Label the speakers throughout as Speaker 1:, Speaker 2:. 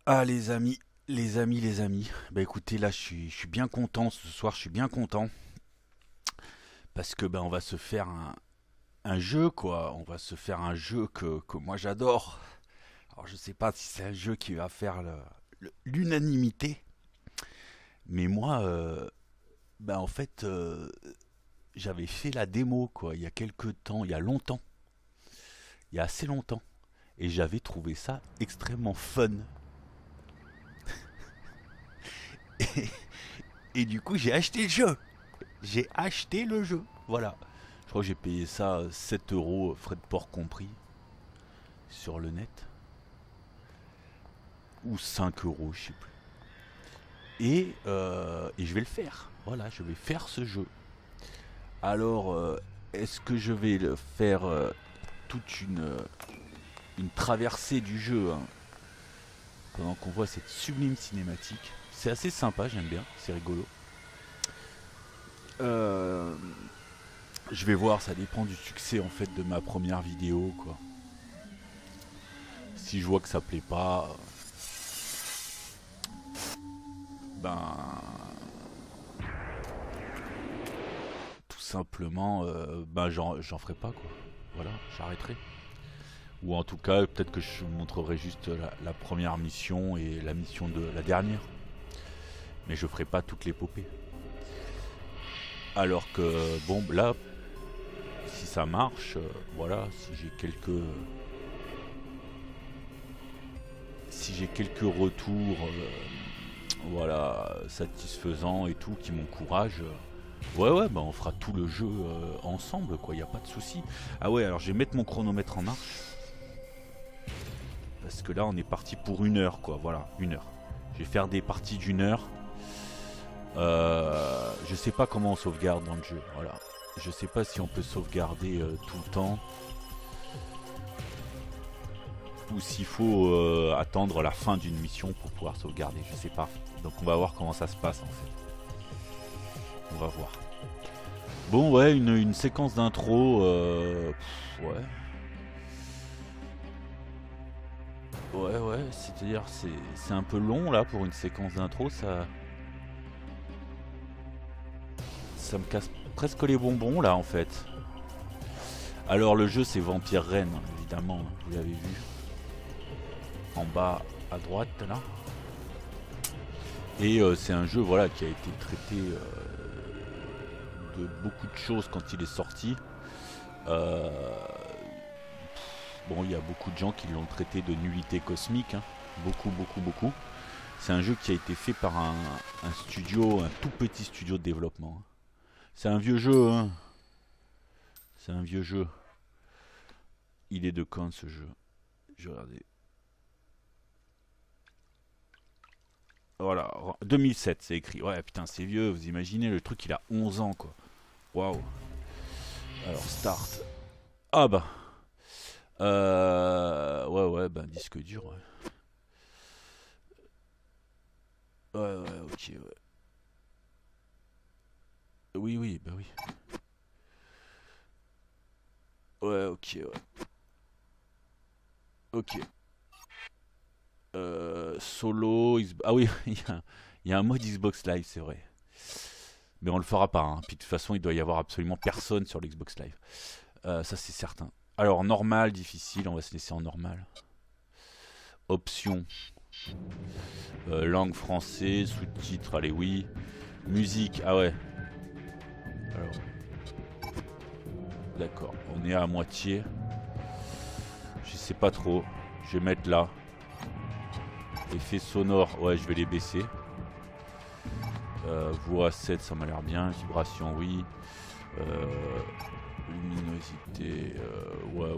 Speaker 1: Ah les amis. Bah écoutez, là je suis bien content ce soir, je suis bien content parce que on va se faire un jeu quoi. On va se faire un jeu que moi j'adore. Alors je sais pas si c'est un jeu qui va faire l'unanimité, mais moi en fait j'avais fait la démo quoi il y a quelques temps, il y a longtemps, il y a assez longtemps, et j'avais trouvé ça extrêmement fun. Et du coup j'ai acheté le jeu. J'ai acheté le jeu. Voilà. Je crois que j'ai payé ça 7 euros, frais de port compris, sur le net. Ou 5 euros, je sais plus. Et je vais le faire. Voilà, je vais faire ce jeu. Alors, est-ce que je vais le faire toute une traversée du jeu, hein, pendant qu'on voit cette sublime cinématique? C'est assez sympa, j'aime bien, c'est rigolo. Euh, je vais voir, ça dépend du succès en fait de ma première vidéo, quoi. Si je vois que ça plaît pas, ben tout simplement, j'en ferai pas quoi. Voilà, j'arrêterai. Ou en tout cas, peut-être que je vous montrerai juste la première mission et la mission de la dernière. Mais je ferai pas toute l'épopée. Alors que, bon, là, si ça marche, voilà, si j'ai quelques retours, voilà, satisfaisants et tout, qui m'encouragent. Ouais, on fera tout le jeu ensemble, quoi, y a pas de souci. Ah ouais, alors je vais mettre mon chronomètre en marche. Parce que là, on est parti pour 1 heure, quoi, voilà, 1 heure. Je vais faire des parties d'1 heure. Je sais pas comment on sauvegarde dans le jeu, voilà. Je sais pas si on peut sauvegarder tout le temps. Ou s'il faut attendre la fin d'une mission pour pouvoir sauvegarder, je sais pas. Donc on va voir comment ça se passe en fait. On va voir. Bon ouais, une séquence d'intro, ouais. Ouais, c'est-à-dire c'est un peu long là pour une séquence d'intro, ça me casse presque les bonbons là en fait. Alors le jeu c'est Vampire Reign, évidemment, vous l'avez vu. En bas à droite là. Et c'est un jeu voilà qui a été traité de beaucoup de choses quand il est sorti. Bon, il y a beaucoup de gens qui l'ont traité de nullité cosmique, hein. Beaucoup. C'est un jeu qui a été fait par un studio, un tout petit studio de développement. C'est un vieux jeu, hein. C'est un vieux jeu. Il est de quand ce jeu? Je vais regarder. Voilà, 2007 c'est écrit. Ouais, putain, c'est vieux, vous imaginez, le truc il a 11 ans quoi. Waouh. Alors, start. Ah bah. Ouais, disque dur, ouais. Ouais, ok, ouais. Oui, bah oui. Ouais, ok, ouais. Ok. Solo. Ah oui, il y a un mode Xbox Live, c'est vrai. Mais on le fera pas, hein. Puis de toute façon, il doit y avoir absolument personne sur l'Xbox Live. Ça, c'est certain. Alors, normal, difficile, on va se laisser en normal. Options. Langue français, sous-titres, allez, oui. Musique, ah ouais. Alors, d'accord, on est à moitié. Je sais pas trop. Je vais mettre là. Effets sonores, ouais, je vais les baisser. Voix 7, ça m'a l'air bien. Vibration, oui. Luminosité, ouais.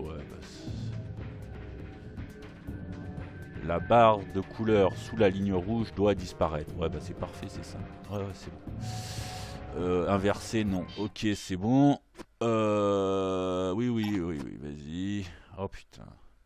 Speaker 1: La barre de couleur sous la ligne rouge doit disparaître. Ouais, bah c'est parfait, c'est ça. Ouais, c'est bon. Inversé, non. Ok, c'est bon. Oui, vas-y. Oh putain.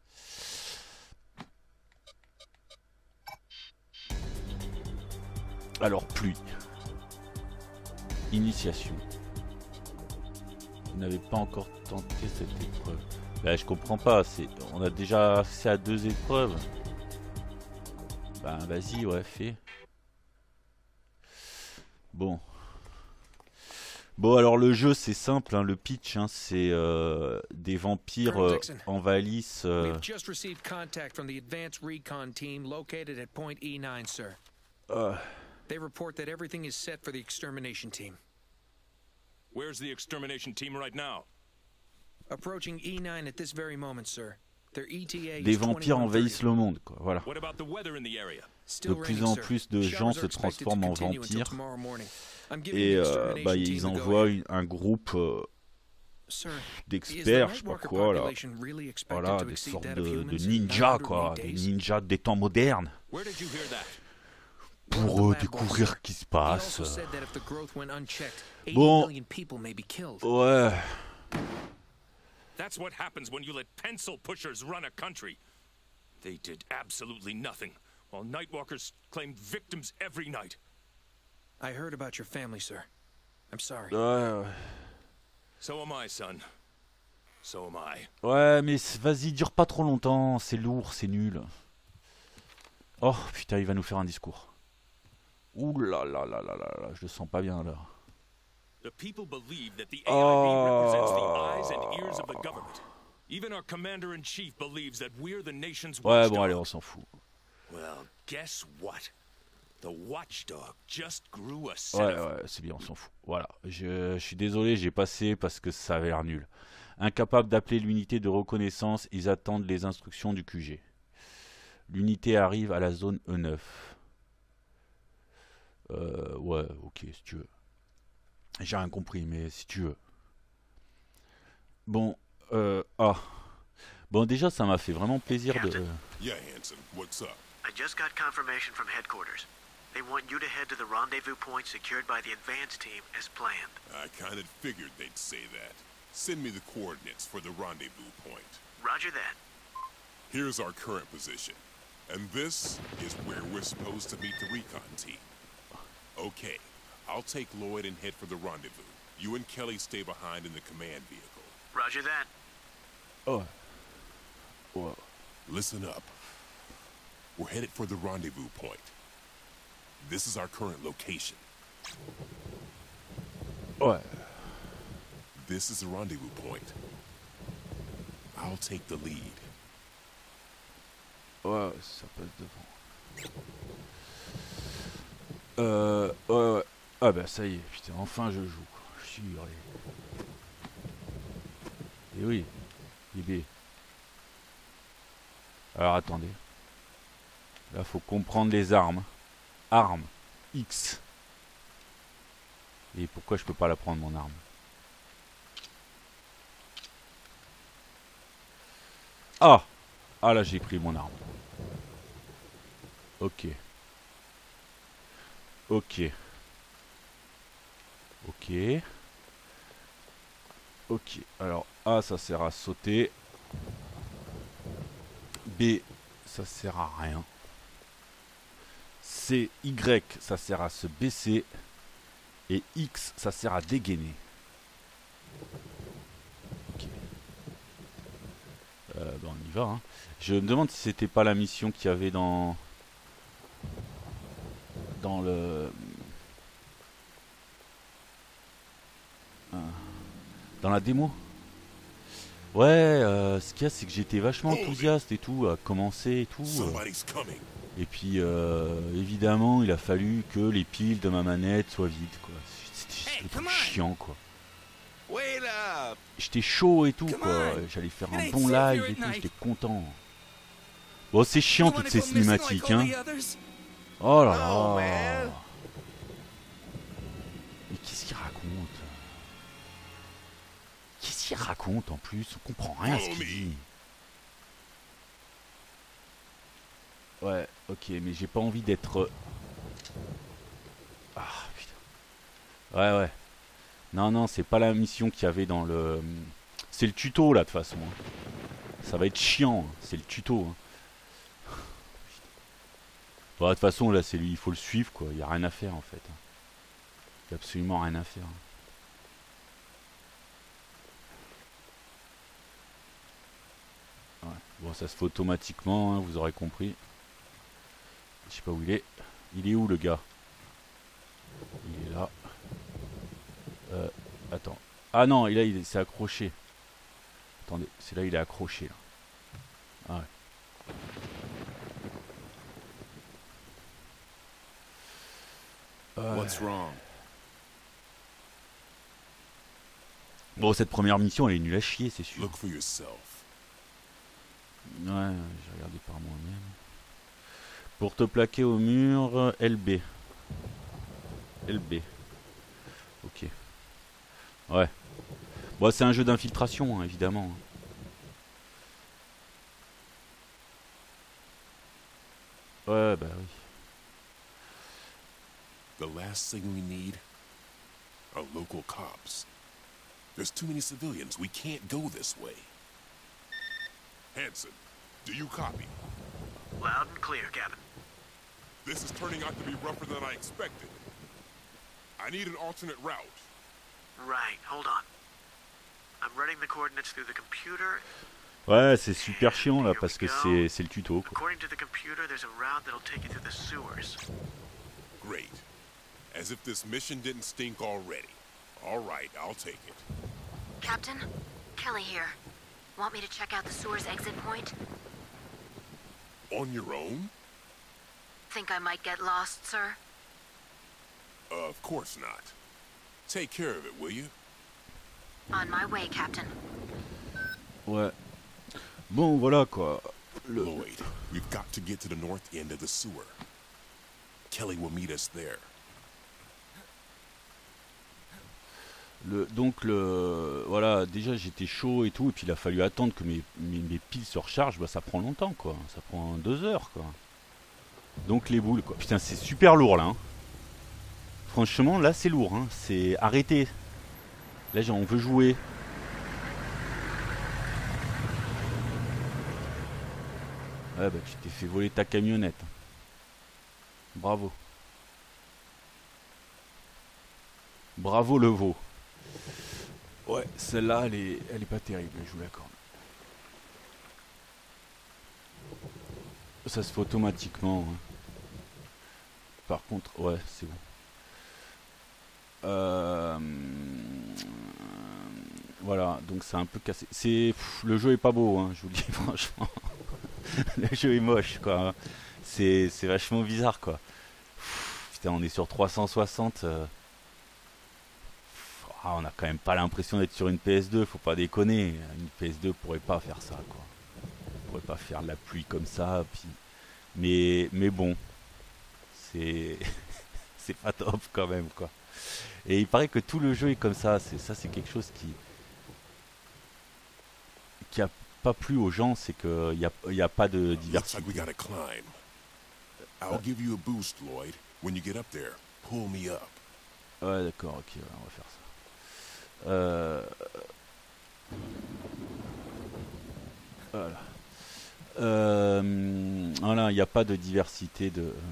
Speaker 1: Alors, pluie. Initiation. Vous n'avez pas encore tenté cette épreuve. Bah, je comprends pas. On a déjà accès à 2 épreuves. Bah vas-y, ouais, fais. Bon. Bon, alors le jeu c'est simple, hein, le pitch, hein, c'est des vampires envahissent.
Speaker 2: We've just received contact from the Advanced Recon Team located at Point E9, sir. They report that everything is set for the extermination team.
Speaker 3: Where's the extermination team right now?
Speaker 2: Approaching E9 at this very moment, sir. Their ETA
Speaker 1: Des
Speaker 2: is
Speaker 1: vampires
Speaker 2: 21:30.
Speaker 1: envahissent le monde, quoi. Voilà.
Speaker 3: What about the weather in the area?
Speaker 2: Still
Speaker 1: De plus
Speaker 2: raining,
Speaker 1: en
Speaker 2: sir.
Speaker 1: plus de gens
Speaker 2: Showers
Speaker 1: se
Speaker 2: are expected to
Speaker 1: transforment en
Speaker 2: continue until
Speaker 1: vampires.
Speaker 2: tomorrow morning. I'm giving
Speaker 1: Et
Speaker 2: the extermination
Speaker 1: bah,
Speaker 2: team
Speaker 1: ils
Speaker 2: the
Speaker 1: envoient
Speaker 2: go-ahead.
Speaker 1: un groupe
Speaker 2: Sir, is the
Speaker 1: d'experts, je sais pas
Speaker 2: Nightwalker
Speaker 1: quoi, là.
Speaker 2: population really expected
Speaker 1: Voilà,
Speaker 2: to
Speaker 1: des
Speaker 2: exceed
Speaker 1: sortes
Speaker 2: that of
Speaker 1: de
Speaker 2: humans in
Speaker 1: ninjas,
Speaker 2: 908
Speaker 1: quoi. Des
Speaker 2: days?
Speaker 1: ninjas des temps modernes.
Speaker 3: Where did you hear that?
Speaker 1: Pour découvrir ce qui se
Speaker 2: He
Speaker 1: passe.
Speaker 2: also said that if the growth went unchecked, 80
Speaker 1: Bon.
Speaker 2: million people may be killed.
Speaker 1: Ouais.
Speaker 3: That's what happens when you let pencil pushers run a country. They did absolutely nothing, while Nightwalkers claimed victims every night.
Speaker 2: I heard about your family, sir. I'm sorry.
Speaker 1: Ouais,
Speaker 3: So am I, son. So am I.
Speaker 1: ouais, mais vas-y, dure pas trop longtemps. C'est lourd, c'est nul. Oh putain, il va nous faire un discours. Ouh là là là là là là, je le sens pas bien là.
Speaker 3: The people believe that the AIB represents the eyes and ears of the government. Even our commander-in-chief believes that we're the nation's
Speaker 1: Ouais,
Speaker 3: watchdog.
Speaker 1: bon, allez, on s'en fout.
Speaker 3: Well, guess what? The watchdog just grew a
Speaker 1: Ouais,
Speaker 3: set of...
Speaker 1: ouais, c'est bien, on s'en fout. Voilà, je suis désolé, j'ai passé parce que ça avait l'air nul. Incapable d'appeler l'unité de reconnaissance, ils attendent les instructions du QG. L'unité arrive à la zone E9. Ouais, ok, si tu veux. J'ai rien compris, mais si tu veux. Bon, Bon, déjà, ça m'a fait vraiment plaisir de...
Speaker 4: Yeah, Hanson, what's up?
Speaker 5: I just got confirmation from headquarters. They want you to head to the rendezvous point secured by the advance team as planned.
Speaker 4: I kind of figured they'd say that. Send me the coordinates for the rendezvous point.
Speaker 5: Roger that.
Speaker 4: Here's our current position. And this is where we're supposed to meet the recon team. Okay, I'll take Lloyd and head for the rendezvous. You and Kelly stay behind in the command vehicle.
Speaker 5: Roger that.
Speaker 1: Oh. Ouais.
Speaker 4: Listen up. We're headed for the rendezvous point. This is our current location.
Speaker 1: Ouais.
Speaker 4: This is the rendezvous point. I'll take the lead.
Speaker 1: Ouais, ça passe devant. Ouais, ouais. Ah bah ça y est, putain, enfin je joue. Je suis hurlé. Et oui, bébé. Alors attendez. Là, faut comprendre les armes. Arme. X. Et pourquoi je peux pas la prendre, mon arme? Ah! Ah là, j'ai pris mon arme. Ok. Ok. Ok. Ok. Alors, A, ça sert à sauter. B, ça sert à rien. C, Y, ça sert à se baisser. Et X, ça sert à dégainer. Ok. Ben on y va. Hein. Je me demande si c'était pas la mission qu'il y avait dans le... Dans la démo. Ouais, ce qu'il y a, c'est que j'étais vachement enthousiaste et tout, à commencer et tout.
Speaker 4: Somebody's coming.
Speaker 1: Et puis, évidemment, il a fallu que les piles de ma manette soient vides, quoi. C'était trop chiant, quoi. J'étais chaud et tout, quoi. J'allais faire un bon live et tout, j'étais content. Bon, c'est chiant toutes ces cinématiques, hein. Oh là là. Mais qu'est-ce qu'il raconte? Qu'est-ce qu'il raconte en plus? On comprend rien à ce qu'il dit. Ouais, ok, mais j'ai pas envie d'être... Ah, putain. Ouais, ouais. Non, non, c'est pas la mission qu'il y avait dans le... C'est le tuto, là, de toute façon. Ça va être chiant, c'est le tuto. Hein. Bon, de toute façon, là, c'est lui, il faut le suivre, quoi. Il y a rien à faire, en fait. Il y a absolument rien à faire. Ouais. Bon, ça se fait automatiquement, hein, vous aurez compris. Je sais pas où il est. Il est où le gars? Il est là. Attends. Ah non, là il s'est accroché. Attendez, c'est là il est accroché là. Ah ouais.
Speaker 4: What's wrong?
Speaker 1: Bon, cette première mission elle est nulle à chier, c'est sûr.
Speaker 4: Look for yourself.
Speaker 1: Ouais, j'ai regardé par moi-même. Pour te plaquer au mur, LB. LB. Ok. Ouais. Bon, c'est un jeu d'infiltration, hein, évidemment. Ouais, bah oui.
Speaker 4: The last thing we need are local cops. There's too many civilians. We can't go this way. Hanson, do you copy?
Speaker 5: Loud and clear, Captain.
Speaker 4: This is turning out to be rougher than I expected. I need an alternate route.
Speaker 5: Right, hold on. I'm running the coordinates through the computer.
Speaker 1: Ouais, c'est super chiant là parce que c'est le tuto quoi.
Speaker 5: According to the computer, there's a route that'll take you through the sewers.
Speaker 4: Great. As if this mission didn't stink already. All right, I'll take it.
Speaker 6: Captain, Kelly here. Want me to check out the sewers exit point?
Speaker 4: On your own?
Speaker 6: Think I might get lost, sir?
Speaker 4: Of course not. Take care of it, will you?
Speaker 6: On my way, Captain.
Speaker 1: Ouais. Bon, voilà quoi.
Speaker 4: Lloyd, we've got to get to the north end of the sewer. Kelly will meet us there.
Speaker 1: Voilà, déjà j'étais chaud et tout, et puis il a fallu attendre que mes piles se rechargent, bah ça prend longtemps quoi, ça prend 2 heures quoi. Donc les boules quoi, putain c'est super lourd là. Hein. Franchement là c'est lourd, hein. C'est arrêté. Là on veut jouer. Ouais bah tu t'es fait voler ta camionnette. Bravo. Bravo le veau. Ouais, celle-là, elle est pas terrible, je vous l'accorde. Ça se fait automatiquement. Hein. Par contre, ouais, c'est bon. Voilà, donc c'est un peu cassé. Le jeu est pas beau, hein, je vous le dis franchement. Le jeu est moche, quoi. Hein. C'est vachement bizarre, quoi. Putain, on est sur 360. Ah, on a quand même pas l'impression d'être sur une PS2, faut pas déconner. Une PS2 pourrait pas faire ça, quoi. Pourrait pas faire de la pluie comme ça, puis... mais bon, c'est c'est pas top quand même, quoi. Et il paraît que tout le jeu est comme ça. C'est quelque chose qui a pas plu aux gens, c'est qu'il y a pas de diversité. Ouais, d'accord, ok, on va faire ça. Voilà. Voilà, il n'y a pas de diversité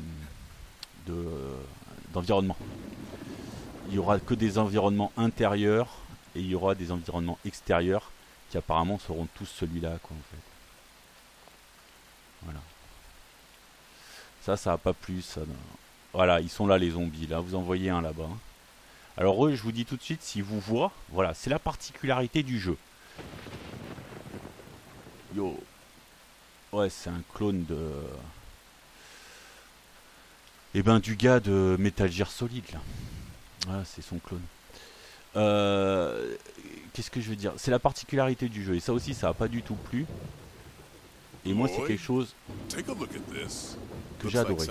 Speaker 1: d'environnement. Il y aura que des environnements intérieurs et il y aura des environnements extérieurs qui apparemment seront tous celui-là, quoi, en fait. Voilà. Ça a pas plu, ça. Voilà, ils sont là les zombies. Là, vous en voyez un là-bas. Hein. Alors eux, je vous dis tout de suite, s'ils vous voient, voilà, c'est la particularité du jeu. Yo. Ouais, c'est un clone de... Eh ben, du gars de Metal Gear Solid, là. Voilà, c'est son clone. Qu'est-ce que je veux dire? C'est la particularité du jeu. Et ça aussi, ça n'a pas du tout plu. Et moi, c'est quelque chose que j'ai adoré.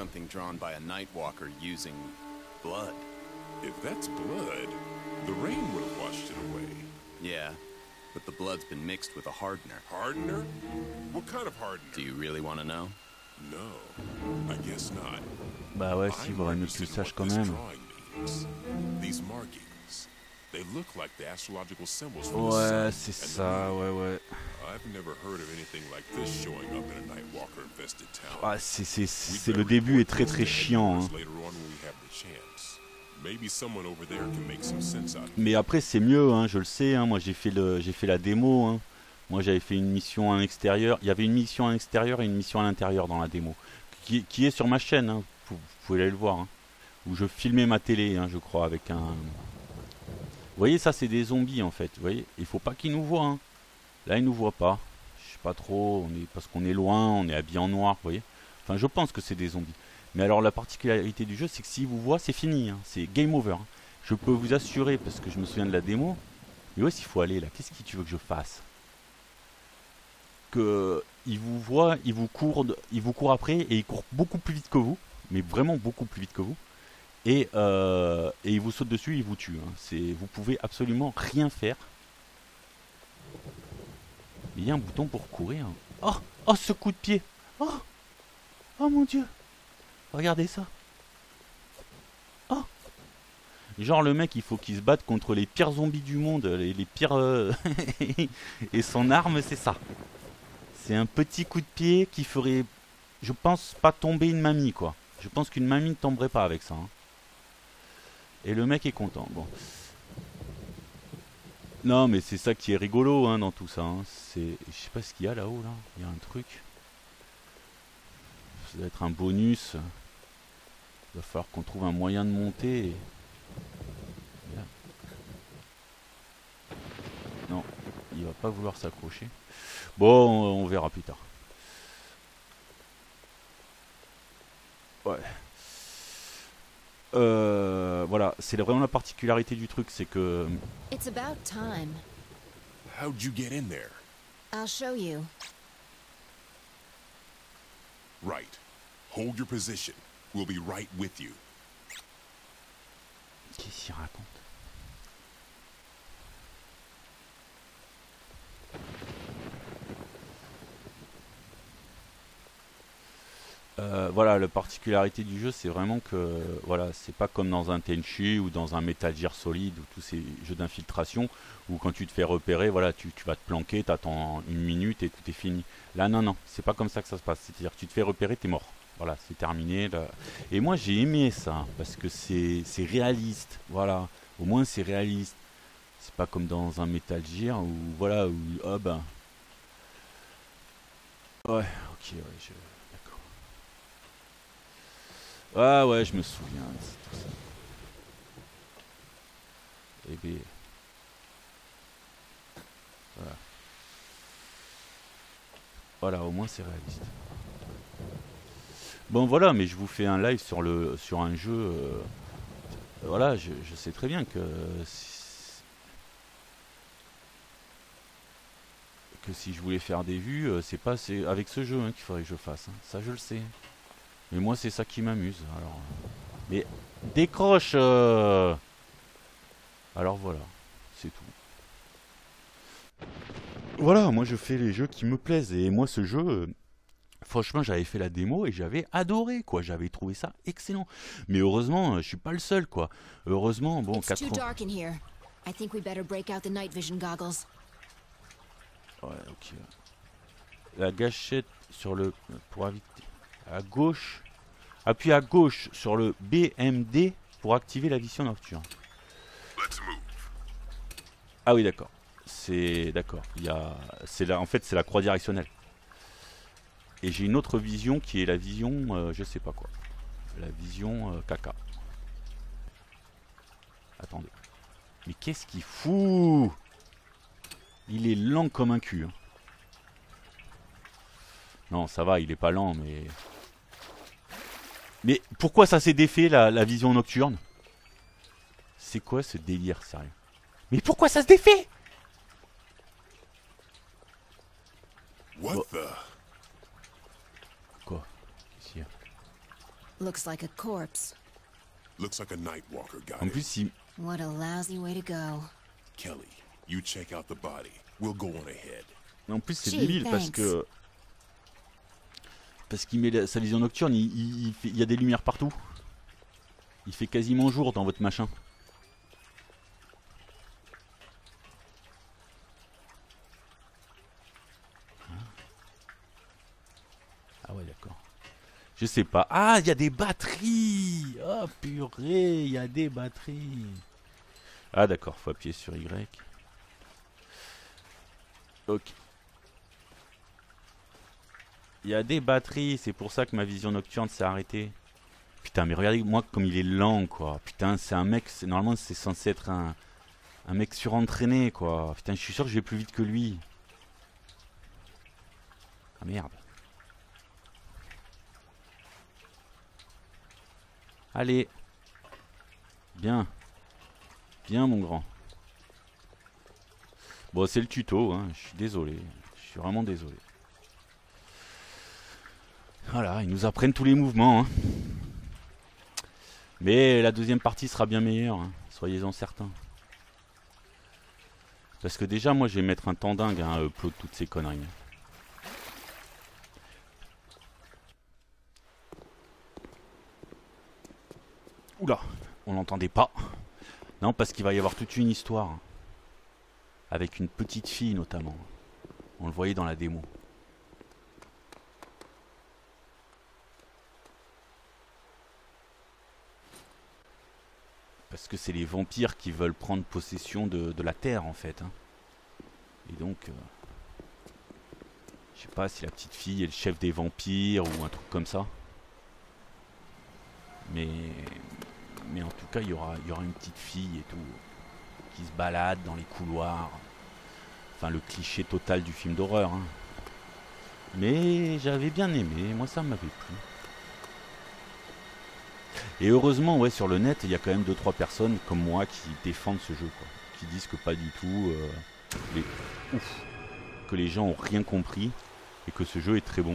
Speaker 4: If that's blood, the rain would have washed it away.
Speaker 7: Yeah, but the blood's been mixed with a hardener.
Speaker 4: Hardener? What kind of hardener?
Speaker 7: Do you really want to know?
Speaker 4: No, I guess not.
Speaker 1: Bah ouais, si, vaudrait mieux que tu le saches quand même.
Speaker 4: These markings, they look like the astrological symbols from
Speaker 1: Ouais,
Speaker 4: the sun.
Speaker 1: c'est ça, ouais.
Speaker 4: I've never heard of anything like this showing up in a Nightwalker infested town.
Speaker 1: Ah, c'est le début est très très chiant. Hein. Mais après c'est mieux, hein, je le sais. Hein, moi j'ai fait la démo. Hein. Moi j'avais fait une mission à l'extérieur. Il y avait une mission à l'extérieur et une mission à l'intérieur dans la démo. qui est sur ma chaîne, hein. Vous pouvez aller le voir, hein. Où je filmais ma télé, hein, je crois, avec un... Vous voyez, ça c'est des zombies en fait, vous voyez, il faut pas qu'ils nous voient, hein. Là ils nous voient pas, je sais pas trop, parce qu'on est loin, on est habillé en noir, vous voyez. Enfin je pense que c'est des zombies. Mais alors la particularité du jeu, c'est que s'ils vous voient, c'est fini, hein. C'est game over, hein. Je peux vous assurer, parce que je me souviens de la démo, mais où est-ce qu'il faut aller là? Qu'est-ce que tu veux que je fasse? Que ils vous voient, ils vous courent après, et ils courent beaucoup plus vite que vous, mais vraiment beaucoup plus vite que vous. Et ils vous sautent dessus, ils vous tuent, hein. Vous pouvez absolument rien faire. Il y a un bouton pour courir. Oh, oh, ce coup de pied. Oh, oh mon Dieu. Regardez ça. Oh. Genre le mec, il faut qu'il se batte contre les pires zombies du monde, les pires... et son arme, c'est ça. C'est un petit coup de pied qui ferait, je pense, pas tomber une mamie, quoi. Je pense qu'une mamie ne tomberait pas avec ça, hein. Et le mec est content. Bon. Non, mais c'est ça qui est rigolo, hein, dans tout ça, hein. Je sais pas ce qu'il y a là-haut, là. Il y a un truc. Ça doit être un bonus. Il va falloir qu'on trouve un moyen de monter. Là. Non, il va pas vouloir s'accrocher. Bon, on verra plus tard. Ouais. Voilà, c'est vraiment la particularité du truc, c'est que...
Speaker 8: It's about time.
Speaker 4: How'd you get in there?
Speaker 8: I'll show you.
Speaker 4: Right. Hold your position. We'll be right with you.
Speaker 1: Qu'est-ce qu'il raconte? Voilà, la particularité du jeu, c'est vraiment que voilà, c'est pas comme dans un Tenchi ou dans un Metal Gear Solid ou tous ces jeux d'infiltration où quand tu te fais repérer, voilà, tu vas te planquer, t'attends une minute et tout est fini. Là, non, non, c'est pas comme ça que ça se passe. C'est-à-dire que tu te fais repérer, t'es mort. Voilà, c'est terminé. Là. Et moi, j'ai aimé ça parce que c'est réaliste. Voilà, au moins c'est réaliste. C'est pas comme dans un Metal Gear où voilà, où oh ben. Ouais, ok, ouais, d'accord. Ah ouais, je me souviens, c'est tout ça. Et bien... Voilà. Voilà, au moins c'est réaliste. Bon voilà, mais je vous fais un live sur un jeu... voilà, je sais très bien que si je voulais faire des vues, c'est pas avec ce jeu, hein, qu'il faudrait que je fasse. Hein. Ça, je le sais. Mais moi, c'est ça qui m'amuse. Alors, mais décroche. Alors voilà, c'est tout. Voilà, moi je fais les jeux qui me plaisent. Et moi, ce jeu, franchement, j'avais fait la démo et j'avais adoré, quoi. J'avais trouvé ça excellent. Mais heureusement, je suis pas le seul, quoi. Heureusement, bon, 4 ans. Ouais, ok. La gâchette sur le... pour éviter... À gauche... Appuie à gauche sur le BMD pour activer la vision nocturne. Ah oui, d'accord. C'est... D'accord. Il y a... En fait, c'est la croix directionnelle. Et j'ai une autre vision qui est la vision... je sais pas quoi. La vision caca. Attendez. Mais qu'est-ce qu'il fout ? Il est lent comme un cul. Hein. Non, ça va, il est pas lent, mais... Mais pourquoi ça s'est défait, la vision nocturne? C'est quoi ce délire, sérieux? Mais pourquoi ça se défait?
Speaker 4: What the...
Speaker 1: Quoi? Qu'est-ce qu'il y a?
Speaker 8: Looks like a corpse.
Speaker 4: Looks like a Nightwalker got
Speaker 1: En
Speaker 4: it.
Speaker 1: plus, il...
Speaker 8: What a lousy way to go.
Speaker 4: Kelly, you check out the body. We'll go on ahead.
Speaker 1: En plus, c'est
Speaker 8: Gee,
Speaker 1: débile
Speaker 8: thanks.
Speaker 1: parce que... Parce qu'il met sa vision nocturne, il y a des lumières partout. Il fait quasiment jour dans votre machin. Ah ouais, d'accord. Je sais pas. Ah, il y a des batteries. Oh purée, il y a des batteries. Ah d'accord, faut appuyer sur Y. Ok. Il y a des batteries, c'est pour ça que ma vision nocturne s'est arrêtée. Putain, mais regardez-moi comme il est lent, quoi. Putain, c'est un mec, normalement c'est censé être un mec surentraîné, quoi. Putain, je suis sûr que je vais plus vite que lui. Ah merde. Allez. Bien. Bien, mon grand. Bon, c'est le tuto, hein. Je suis désolé. Je suis vraiment désolé. Voilà, ils nous apprennent tous les mouvements, hein. Mais la deuxième partie sera bien meilleure, hein. Soyez-en certains. Parce que déjà, moi, je vais mettre un temps dingue à upload toutes ces conneries. Oula, on l'entendait pas. Non, parce qu'il va y avoir toute une histoire. Avec une petite fille, notamment. On le voyait dans la démo. Parce que c'est les vampires qui veulent prendre possession de la terre, en fait. Hein. Et donc... je sais pas si la petite fille est le chef des vampires ou un truc comme ça. Mais en tout cas, il y aura une petite fille et tout, qui se balade dans les couloirs. Enfin, le cliché total du film d'horreur. Hein. Mais j'avais bien aimé, moi ça m'avait plu. Et heureusement, ouais, sur le net, il y a quand même 2-3 personnes comme moi qui défendent ce jeu, quoi. Qui disent que pas du tout, que les gens ont rien compris et que ce jeu est très bon.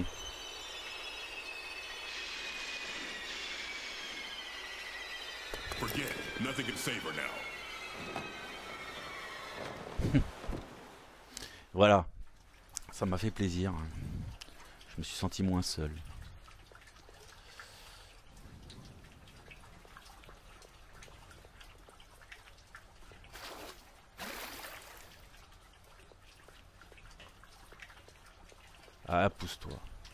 Speaker 1: Voilà, ça m'a fait plaisir. Je me suis senti moins seul. Ah, pousse-toi.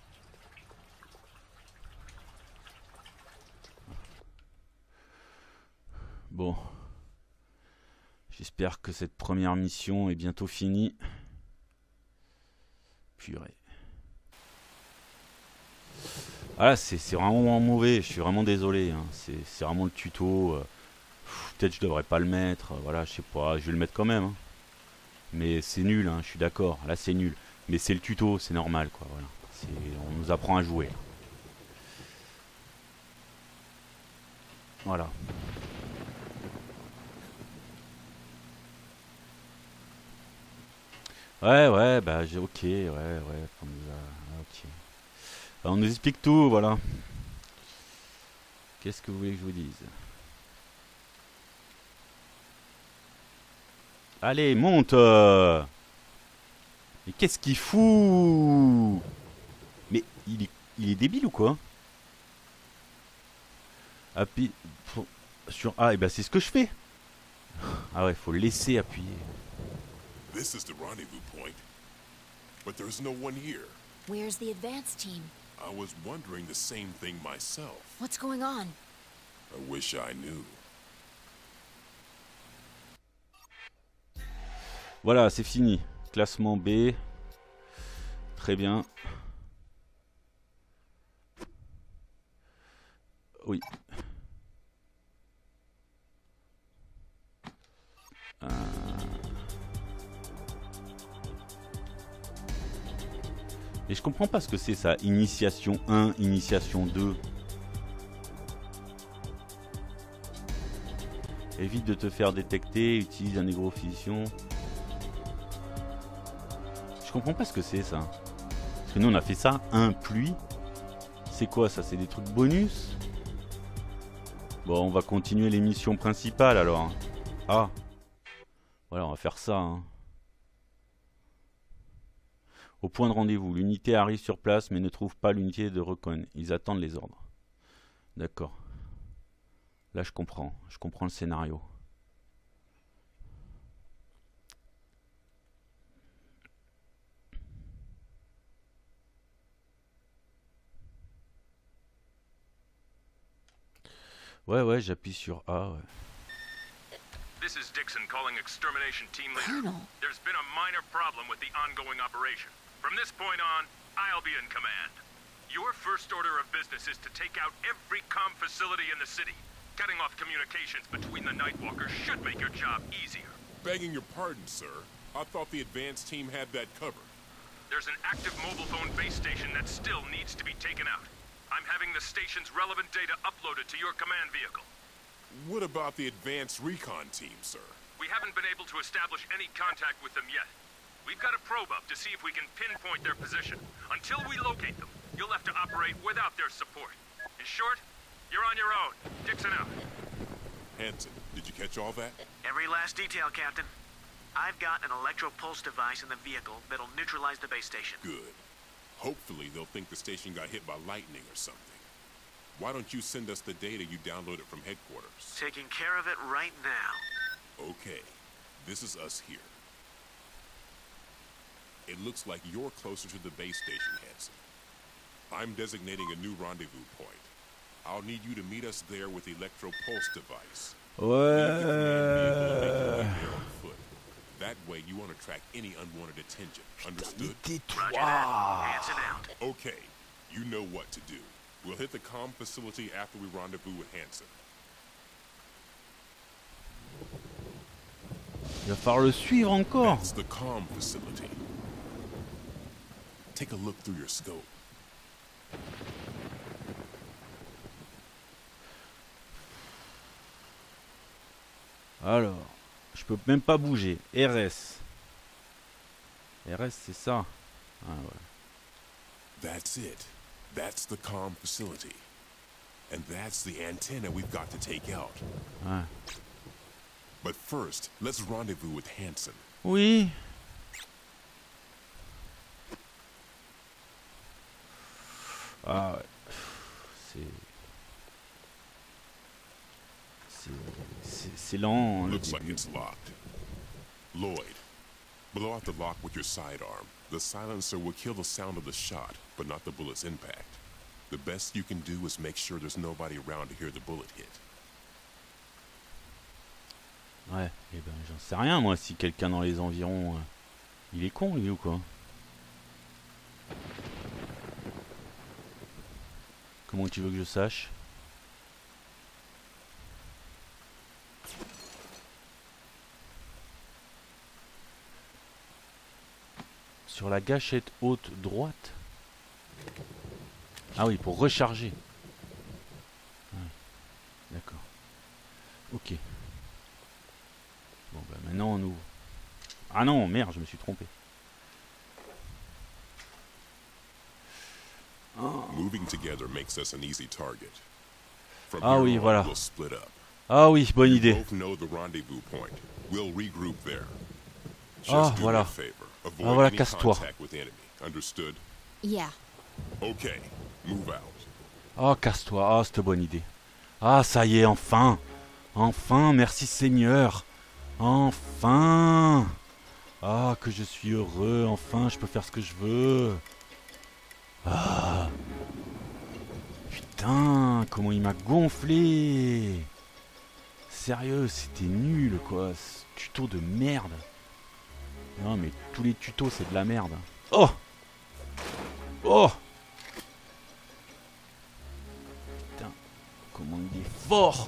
Speaker 1: Bon. J'espère que cette première mission est bientôt finie. Purée. Ah, c'est vraiment mauvais. Je suis vraiment désolé. Hein. C'est vraiment le tuto. Peut-être je devrais pas le mettre. Voilà, je sais pas. Je vais le mettre quand même. Hein. Mais c'est nul, hein, je suis d'accord. Là, c'est nul. Mais c'est le tuto, c'est normal, quoi. Voilà. On nous apprend à jouer. Voilà. Ouais, bah j'ai ok, ouais, ok. Alors, on nous explique tout, voilà. Qu'est-ce que vous voulez que je vous dise? Allez, monte! Mais qu'est-ce qu'il fout? Mais il est débile ou quoi? Appuie sur A, et ben c'est ce que je fais. Ah ouais, faut laisser appuyer.
Speaker 4: This is the rendezvous point, but there's no one here.
Speaker 8: Where's the advance team?
Speaker 4: I was wondering the same thing myself.
Speaker 8: What's going on?
Speaker 4: I wish I knew.
Speaker 1: Voilà, c'est fini. Classement B. Très bien. Oui. Et je comprends pas ce que c'est ça. Initiation 1, initiation 2. Évite de te faire détecter, utilise un négrophysion. Je comprends pas ce que c'est ça. Parce que nous on a fait ça, 1 pluie. C'est quoi ça? C'est des trucs bonus? Bon, on va continuer les missions principales alors. Ah. Voilà, on va faire ça. Hein. Au point de rendez-vous, l'unité arrive sur place mais ne trouve pas l'unité de recon. Ils attendent les ordres. D'accord. Là je comprends le scénario. Ouais, j'appuie sur A, ouais.
Speaker 3: This is Dixon calling extermination team leader.
Speaker 8: Colonel.
Speaker 3: There's been a minor problem with the ongoing operation. From this point on, I'll be in command. Your first order of business is to take out every comm facility in the city. Cutting off communications between the Nightwalkers should make your job easier.
Speaker 4: Begging your pardon, sir. I thought the advance team had that covered.
Speaker 3: There's an active mobile phone base station that still needs to be taken out. I'm having the station's relevant data uploaded to your command vehicle.
Speaker 4: What about the advanced recon team, sir?
Speaker 3: We haven't been able to establish any contact with them yet. We've got a probe up to see if we can pinpoint their position. Until we locate them, you'll have to operate without their support. In short, you're on your own. Dixon out.
Speaker 4: Hanson, did you catch all that?
Speaker 5: Every last detail, Captain. I've got an electro-pulse device in the vehicle that'll neutralize the base station.
Speaker 4: Good. Hopefully they'll think the station got hit by lightning or something. Why don't you send us the data you downloaded from headquarters?
Speaker 5: Taking care of it right now.
Speaker 4: Okay. This is us here. It looks like you're closer to the base station, Hanson. I'm designating a new rendezvous point. I'll need you to meet us there with the electro-pulse device.
Speaker 1: Ouais.
Speaker 4: That way you won't attract any unwanted attention. Understood?
Speaker 5: Roger that. Hanson out.
Speaker 4: Okay. You know what to do. We'll hit the comm facility after we rendezvous with Hanson.
Speaker 1: Il va falloir le suivre encore.
Speaker 4: That's the comm facility. Take a look through your scope.
Speaker 1: Alors, je peux même pas bouger. RS. RS, c'est ça. Ah ouais.
Speaker 4: That's it. That's the comm facility. And that's the antenna we've got to take out.
Speaker 1: Ouais.
Speaker 4: But first, let's rendezvous with Hanson.
Speaker 1: Oui. Ah ouais. C'est lent. Le
Speaker 4: Looks like
Speaker 1: début.
Speaker 4: it's locked. Lloyd, blow out the lock with your sidearm. The silencer will kill the sound of the shot, but not the bullet's impact. The best you can do is make sure there's nobody around to hear the bullet hit.
Speaker 1: Ouais, et ben j'en sais rien moi si quelqu'un dans les environs il est con lui ou quoi. Comment tu veux que je sache? Sur la gâchette haute droite. Ah oui, pour recharger. Ouais, d'accord. Ok. Bon bah maintenant on ouvre. Ah non, merde, je me suis trompé.
Speaker 4: Moving together makes us an easy target. From
Speaker 1: Ah
Speaker 4: here
Speaker 1: oui,
Speaker 4: on,
Speaker 1: voilà.
Speaker 4: we'll split up.
Speaker 1: Ah oui, bonne
Speaker 4: You
Speaker 1: idée.
Speaker 4: both know the rendezvous point. We'll regroup there. Just
Speaker 1: Ah,
Speaker 4: do me
Speaker 1: voilà.
Speaker 4: a favor. Avoid
Speaker 1: Ah voilà,
Speaker 4: any
Speaker 1: casse-toi.
Speaker 4: contact with enemy. Understood?
Speaker 8: Yeah.
Speaker 4: Okay. Move out.
Speaker 1: Oh, casse-toi. Ah, c'était bonne idée. Ah, ça y est, enfin. Enfin, merci Seigneur. Enfin. Ah, que je suis heureux. Enfin, je peux faire ce que je veux. Ah. Putain, comment il m'a gonflé. Sérieux, c'était nul, quoi. Ce tuto de merde. Non, mais tous les tutos, c'est de la merde. Oh. Oh. Putain, comment il est fort.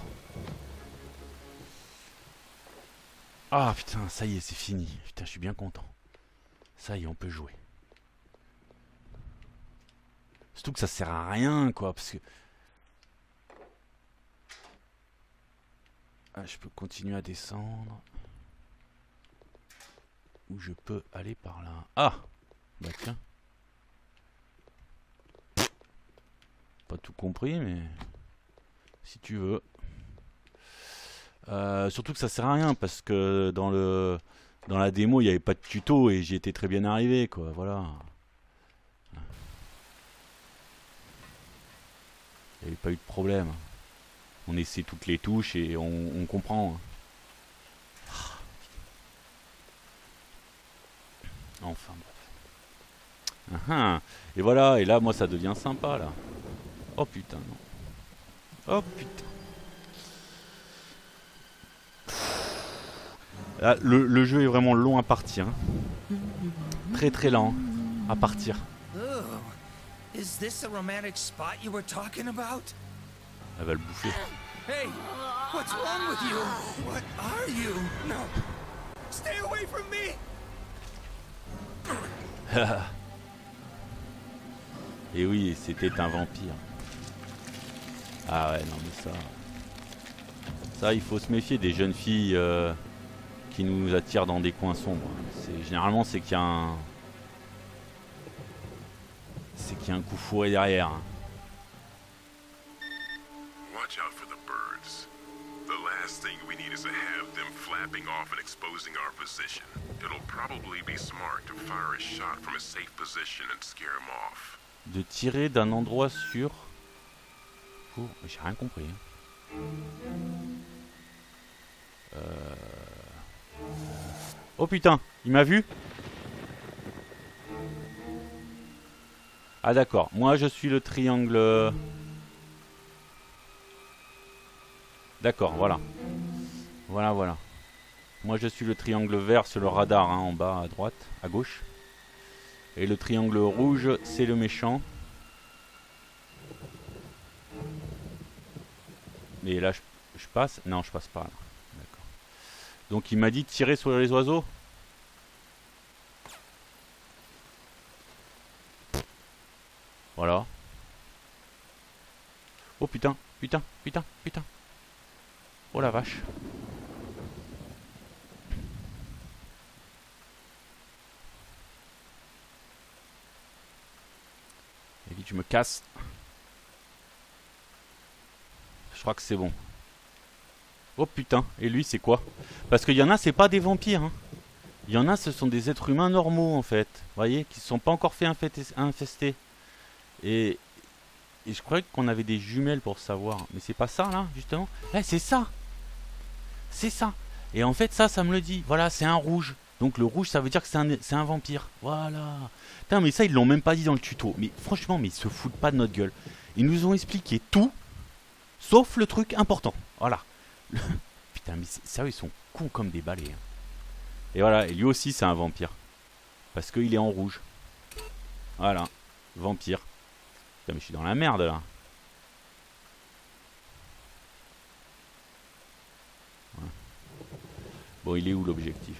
Speaker 1: Ah putain, ça y est, c'est fini. Putain, je suis bien content. Ça y est, on peut jouer. Surtout que ça sert à rien, quoi, parce que... Ah, je peux continuer à descendre. Ou je peux aller par là. Ah. Bah tiens. Pas tout compris, mais... Si tu veux. Surtout que ça sert à rien, parce que dans la démo, il n'y avait pas de tuto et j'y étais très bien arrivé, quoi, voilà. Il n'y avait pas eu de problème. On essaie toutes les touches et on comprend. Enfin bref. Et voilà, et là moi ça devient sympa là. Oh putain non. Oh putain. Là, le jeu est vraiment long à partir. Hein. Très très lent à partir.
Speaker 9: Is this the romantic spot you were talking about?
Speaker 1: Elle va le bouffer.
Speaker 9: Hey, what's wrong with you? What are you? No. Stay away from me.
Speaker 1: Et oui, c'était un vampire. Ah ouais, non mais ça il faut se méfier des jeunes filles qui nous attirent dans des coins sombres. Généralement c'est qu'il y a un coup fourré derrière.
Speaker 4: Watch out for the birds. The last thing we need is to have them flapping off and exposing our position. It'll probably be smart to fire a shot from a safe position and scare them off.
Speaker 1: De tirer d'un endroit sûr. Oh, j'ai rien compris. Oh putain, il m'a vu. Ah d'accord, moi je suis le triangle. D'accord, voilà. Voilà. Moi je suis le triangle vert sur le radar, hein, en bas à droite, à gauche. Et le triangle rouge, c'est le méchant. Mais là, je passe. Non, je passe pas là. D'accord. Donc il m'a dit de tirer sur les oiseaux. Voilà. Oh putain. Oh la vache. Et vite, je me casse. Je crois que c'est bon. Oh putain, et lui c'est quoi? Parce qu'il y en a, c'est pas des vampires, hein. Il y en a, ce sont des êtres humains normaux en fait. Vous voyez, qui ne sont pas encore fait infester. Et je croyais qu'on avait des jumelles pour savoir. Mais c'est pas ça là, justement. Eh, c'est ça. C'est ça. Et en fait, ça me le dit. Voilà, c'est un rouge. Donc le rouge, ça veut dire que c'est un vampire. Voilà. Putain, mais ça, ils l'ont même pas dit dans le tuto. Mais franchement, mais ils se foutent pas de notre gueule. Ils nous ont expliqué tout, sauf le truc important. Voilà. Putain, mais sérieux, ils sont cons comme des balais. Hein. Et voilà, et lui aussi, c'est un vampire. Parce qu'il est en rouge. Voilà. Vampire. Putain, mais je suis dans la merde, là. Ouais. Bon, il est où, l'objectif?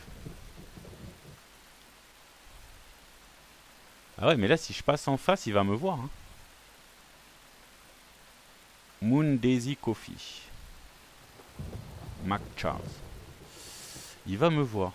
Speaker 1: Ah ouais, mais là, si je passe en face, il va me voir. Hein. Moon Daisy Coffee. Mac Charles. Il va me voir.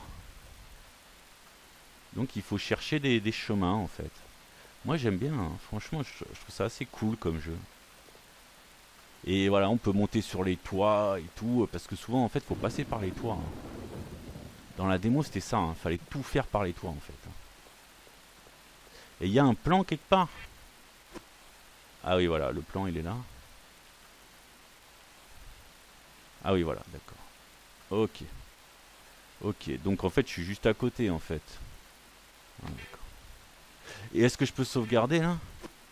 Speaker 1: Donc il faut chercher des chemins en fait. Moi j'aime bien, hein. Franchement je trouve ça assez cool comme jeu. Et voilà, on peut monter sur les toits et tout, parce que souvent en fait faut passer par les toits. Hein. Dans la démo c'était ça, hein. Fallait tout faire par les toits en fait. Et il y a un plan quelque part. Ah oui voilà, le plan il est là. Ah oui voilà, d'accord. Ok. Ok, donc en fait je suis juste à côté en fait. Ah, d'accord. Et est-ce que je peux sauvegarder là?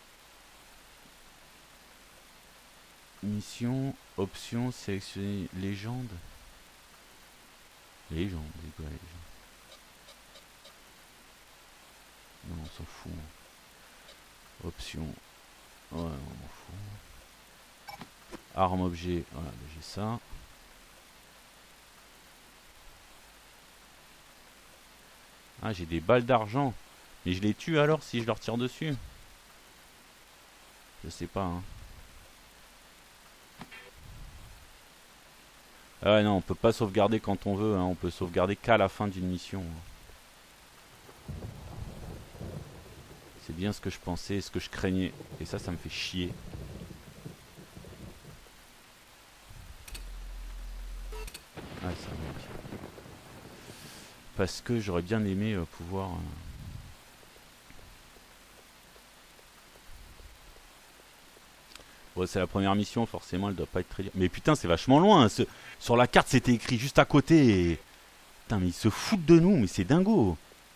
Speaker 1: Mission, option, sélectionner légende. Légende, c'est quoi légende? Non, on s'en fout. Option. Ouais, on m'en fout. Arme objet, voilà, j'ai ça. Ah, j'ai des balles d'argent. Mais je les tue alors si je leur tire dessus? Je sais pas, hein. Ah ouais, non, on peut pas sauvegarder quand on veut, hein. On peut sauvegarder qu'à la fin d'une mission. C'est bien ce que je pensais, ce que je craignais. Et ça me fait chier. Ah, ça mec. Parce que j'aurais bien aimé pouvoir... Bon, c'est la première mission, forcément, elle doit pas être très... Mais putain, c'est vachement loin. Hein. Sur la carte, c'était écrit juste à côté. Et... Putain, mais ils se foutent de nous, mais c'est dingo.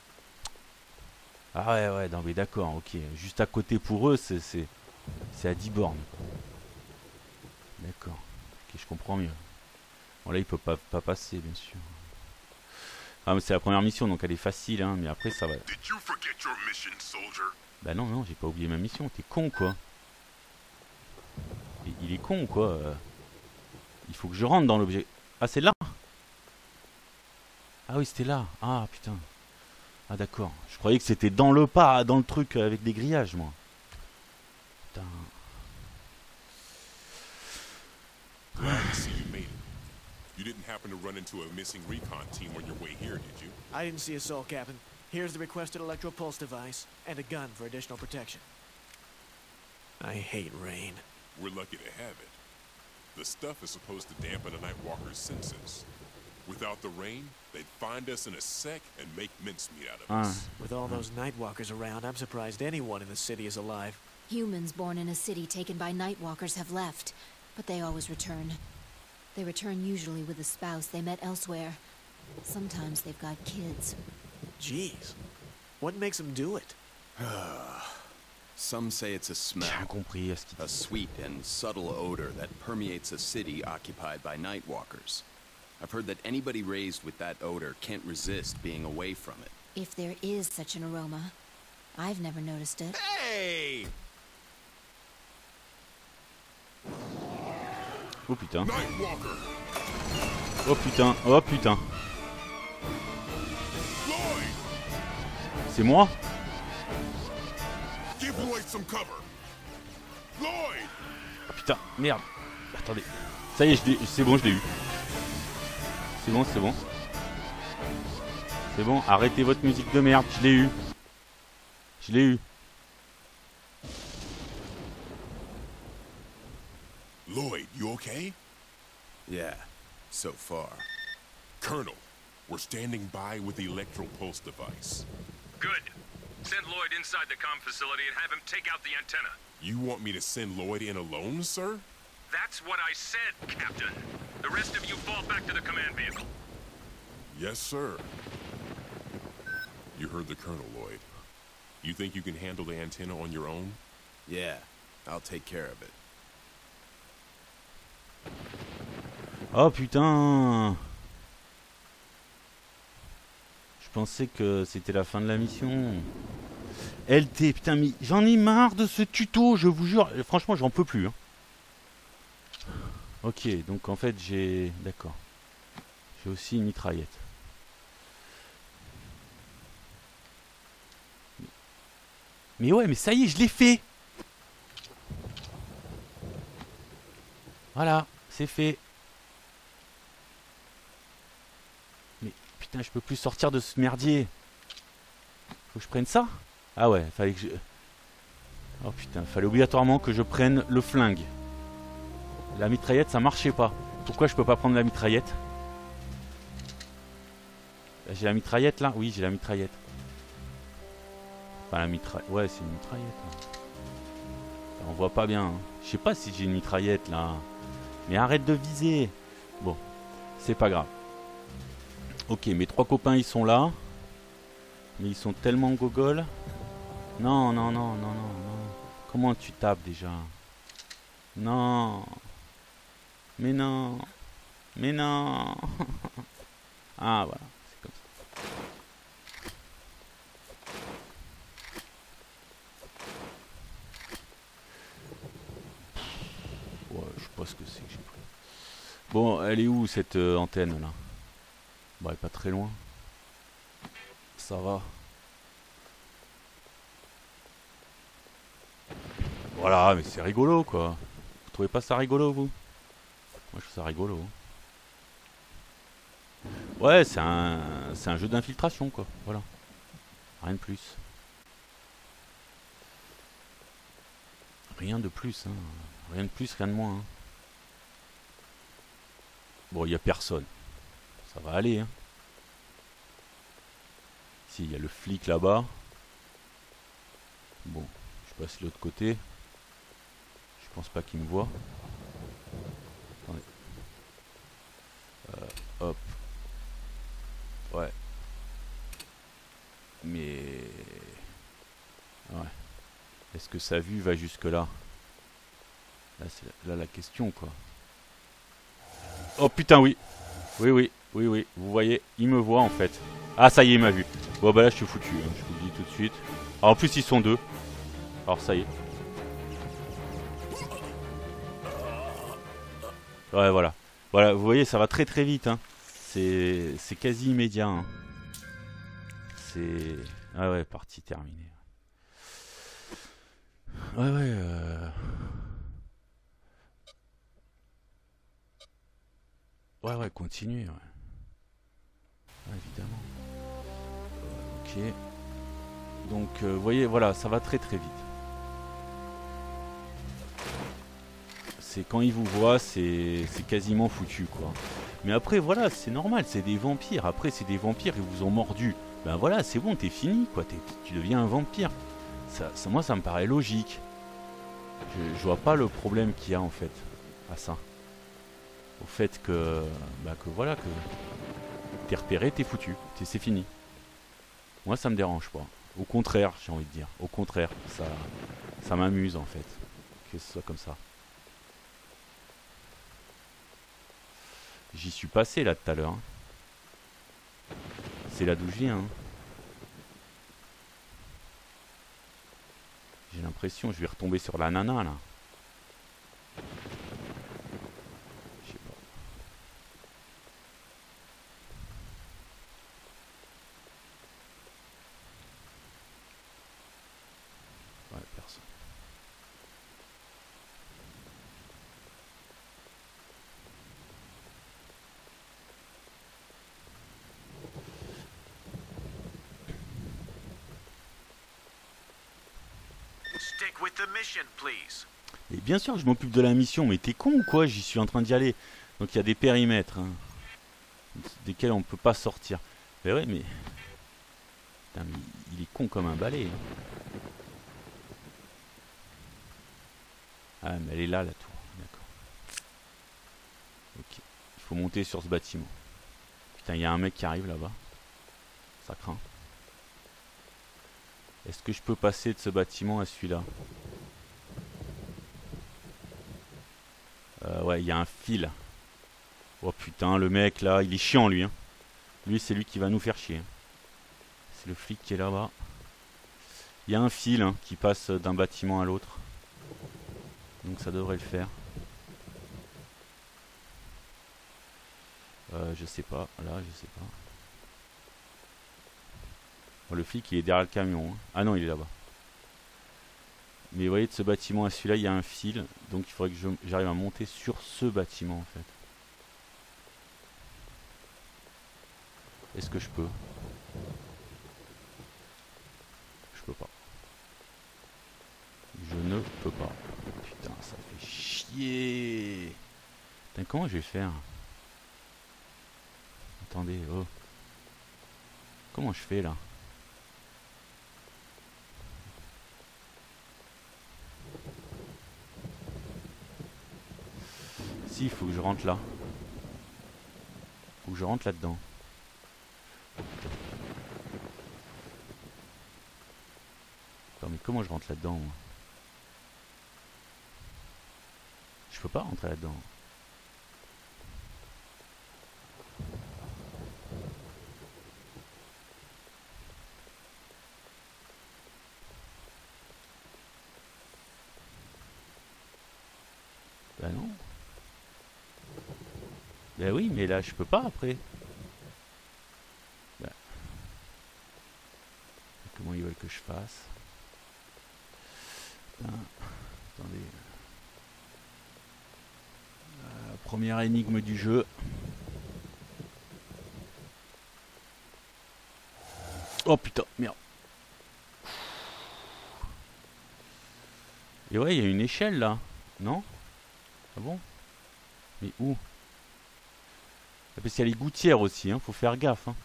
Speaker 1: Ah ouais, non mais d'accord, ok. Juste à côté pour eux, c'est à 10 bornes. D'accord. Ok, je comprends mieux. Bon là, il peut pas passer, bien sûr. Ah mais c'est la première mission, donc elle est facile, hein. Mais après, ça va...
Speaker 4: Did you forget your mission, soldier?
Speaker 1: Bah non, non, j'ai pas oublié ma mission. T'es con, quoi. Il est con, quoi. Il faut que je rentre dans l'objet. Ah, c'est là? Ah oui, c'était là. Ah, putain. Ah, d'accord. Je croyais que c'était dans le pas, dans le truc avec des grillages, moi. Putain.
Speaker 4: Glad to see you made it. You didn't happen to run into a missing recon team on your way here, did you?
Speaker 5: I didn't see a soul, Captain. Here's the requested electro-pulse device, and a gun for additional protection. I hate rain.
Speaker 4: We're lucky to have it. The stuff is supposed to dampen a Nightwalker's senses. Without the rain, they'd find us in a sec and make mincemeat out of us.
Speaker 5: With all those Nightwalkers around, I'm surprised anyone in the city is alive.
Speaker 8: Humans born in a city taken by Nightwalkers have left, but they always return. They return usually with a spouse they met elsewhere. Sometimes they've got kids.
Speaker 5: Jeez. What makes them do it?
Speaker 7: Some say it's a smell.
Speaker 1: J'ai rien compris à ce qu'il
Speaker 7: A
Speaker 1: dit.
Speaker 7: sweet and subtle odor that permeates a city occupied by Nightwalkers. I've heard that anybody raised with that odor can't resist being away from it.
Speaker 8: If there is such an aroma, I've never noticed it.
Speaker 7: Hey!
Speaker 1: Oh putain.
Speaker 4: Nightwalker!
Speaker 1: Oh putain. Oh putain.
Speaker 4: Lloyd!
Speaker 1: C'est moi?
Speaker 4: Give Lloyd some cover! Lloyd!
Speaker 1: Oh putain. Merde. Attendez. Ça y est, c'est bon, je l'ai eu. C'est bon, c'est bon. C'est bon, arrêtez votre musique de merde, je l'ai eu. Je l'ai eu.
Speaker 4: Lloyd, you okay?
Speaker 7: Yeah, so far.
Speaker 4: Colonel, we're standing by with the electro-pulse device.
Speaker 3: Good. Send Lloyd inside the comm facility and have him take out the antenna.
Speaker 4: You want me to send Lloyd in alone, sir?
Speaker 3: That's what I said, Captain. The rest of you fall back to the command vehicle.
Speaker 4: Yes, sir. You heard the Colonel, Lloyd. You think you can handle the antenna on your own?
Speaker 7: Yeah, I'll take care of it.
Speaker 1: Oh putain. Je pensais que c'était la fin de la mission. LT, putain, mais j'en ai marre de ce tuto, je vous jure. Franchement, j'en peux plus. Hein. Ok, donc en fait, j'ai... D'accord. J'ai aussi une mitraillette. Mais ouais, mais ça y est, je l'ai fait. Voilà, c'est fait. Mais putain, je peux plus sortir de ce merdier. Faut que je prenne ça? Ah ouais, fallait que je... Oh putain, fallait obligatoirement que je prenne le flingue. La mitraillette, ça marchait pas. Pourquoi je peux pas prendre la mitraillette? J'ai la mitraillette là? Oui, j'ai la mitraillette. Enfin, la mitraillette... Ouais, c'est une mitraillette. Hein. On voit pas bien. Hein. Je sais pas si j'ai une mitraillette là. Mais arrête de viser. Bon, c'est pas grave. Ok, mes trois copains, ils sont là. Mais ils sont tellement gogoles. Non, non, non, non, non, non. Comment tu tapes déjà? Non. Mais non. Mais non. Ah, voilà. C'est comme ça. Ouais, je sais pas ce que c'est que j'ai pris. Bon, elle est où cette antenne là? Bah, elle est pas très loin. Ça va. Voilà, mais c'est rigolo quoi. Vous trouvez pas ça rigolo vous? Moi je trouve ça rigolo. Ouais, c'est un jeu d'infiltration quoi. Voilà. Rien de plus. Rien de plus, hein. Rien de plus, rien de moins. Hein. Bon, il n'y a personne. Ça va aller, hein. Si, il y a le flic là-bas. Bon, je passe de l'autre côté. Je pense pas qu'il me voit. Attendez. Hop. Ouais. Mais... Ouais. Est-ce que sa vue va jusque là? Là, c'est là la question, quoi. Oh putain, oui. Oui, oui, oui, oui. Vous voyez, il me voit en fait. Ah, ça y est, il m'a vu. Bon, bah là, je suis foutu. Hein. Je vous le dis tout de suite. Ah, en plus, ils sont deux. Alors ça y est. Ouais, voilà. Voilà, vous voyez, ça va très très vite. Hein. C'est quasi immédiat. Hein. C'est... Ah ouais, partie terminée. Ouais, ouais. Ouais, ouais, continuez. Ouais. Ouais, évidemment. Ok. Donc, vous voyez, voilà, ça va très très vite. C'est quand ils vous voient, c'est quasiment foutu, quoi. Mais après, voilà, c'est normal, c'est des vampires. Après, c'est des vampires, ils vous ont mordu. Ben voilà, c'est bon, t'es fini, quoi. Tu deviens un vampire. Moi, ça me paraît logique. Je vois pas le problème qu'il y a, en fait, à ça. Au fait que... Bah, que voilà, que... T'es repéré, t'es foutu. C'est fini. Moi, ça me dérange pas. Au contraire, j'ai envie de dire. Au contraire, ça m'amuse, en fait. Que ce soit comme ça. J'y suis passé, là, tout à l'heure. Hein. C'est là d'où je viens. Hein. J'ai l'impression que je vais retomber sur la nana, là. Je sais pas. Ouais, personne.
Speaker 10: Stick with the mission, please.
Speaker 1: Et bien sûr, je m'occupe de la mission, mais t'es con ou quoi? J'y suis en train d'y aller. Donc il y a des périmètres, hein, desquels on peut pas sortir. Mais ouais, mais... Putain, mais il est con comme un balai. Hein. Ah, mais elle est là, la tour. D'accord. Ok. Il faut monter sur ce bâtiment. Putain, il y a un mec qui arrive là-bas. Ça craint. Est-ce que je peux passer de ce bâtiment à celui-là? Ouais, il y a un fil. Oh putain, le mec là, il est chiant lui. Hein. Lui, c'est lui qui va nous faire chier. C'est le flic qui est là-bas. Il y a un fil hein, qui passe d'un bâtiment à l'autre. Donc ça devrait le faire. Je sais pas. Là, je sais pas. Oh, le flic, il est derrière le camion. Hein. Ah non, il est là-bas. Mais vous voyez, de ce bâtiment à celui-là, il y a un fil. Donc il faudrait que j'arrive à monter sur ce bâtiment, en fait. Est-ce que je peux? Je peux pas. Je ne peux pas. Putain, ça fait chier. Putain, comment je vais faire? Attendez, oh. Comment je fais, là? Si, il faut que je rentre là. Faut que je rentre là-dedans. Attends, mais comment je rentre là-dedans, moi? Je peux pas rentrer là-dedans. Bah non. Bah oui, mais là je peux pas après. Bah. Comment ils veulent que je fasse? Putain. Attendez. Première énigme du jeu. Oh putain, merde. Et ouais, il y a une échelle là, non? Ah bon? Mais où? Parce qu'il y a les gouttières aussi, hein, faut faire gaffe. Hein.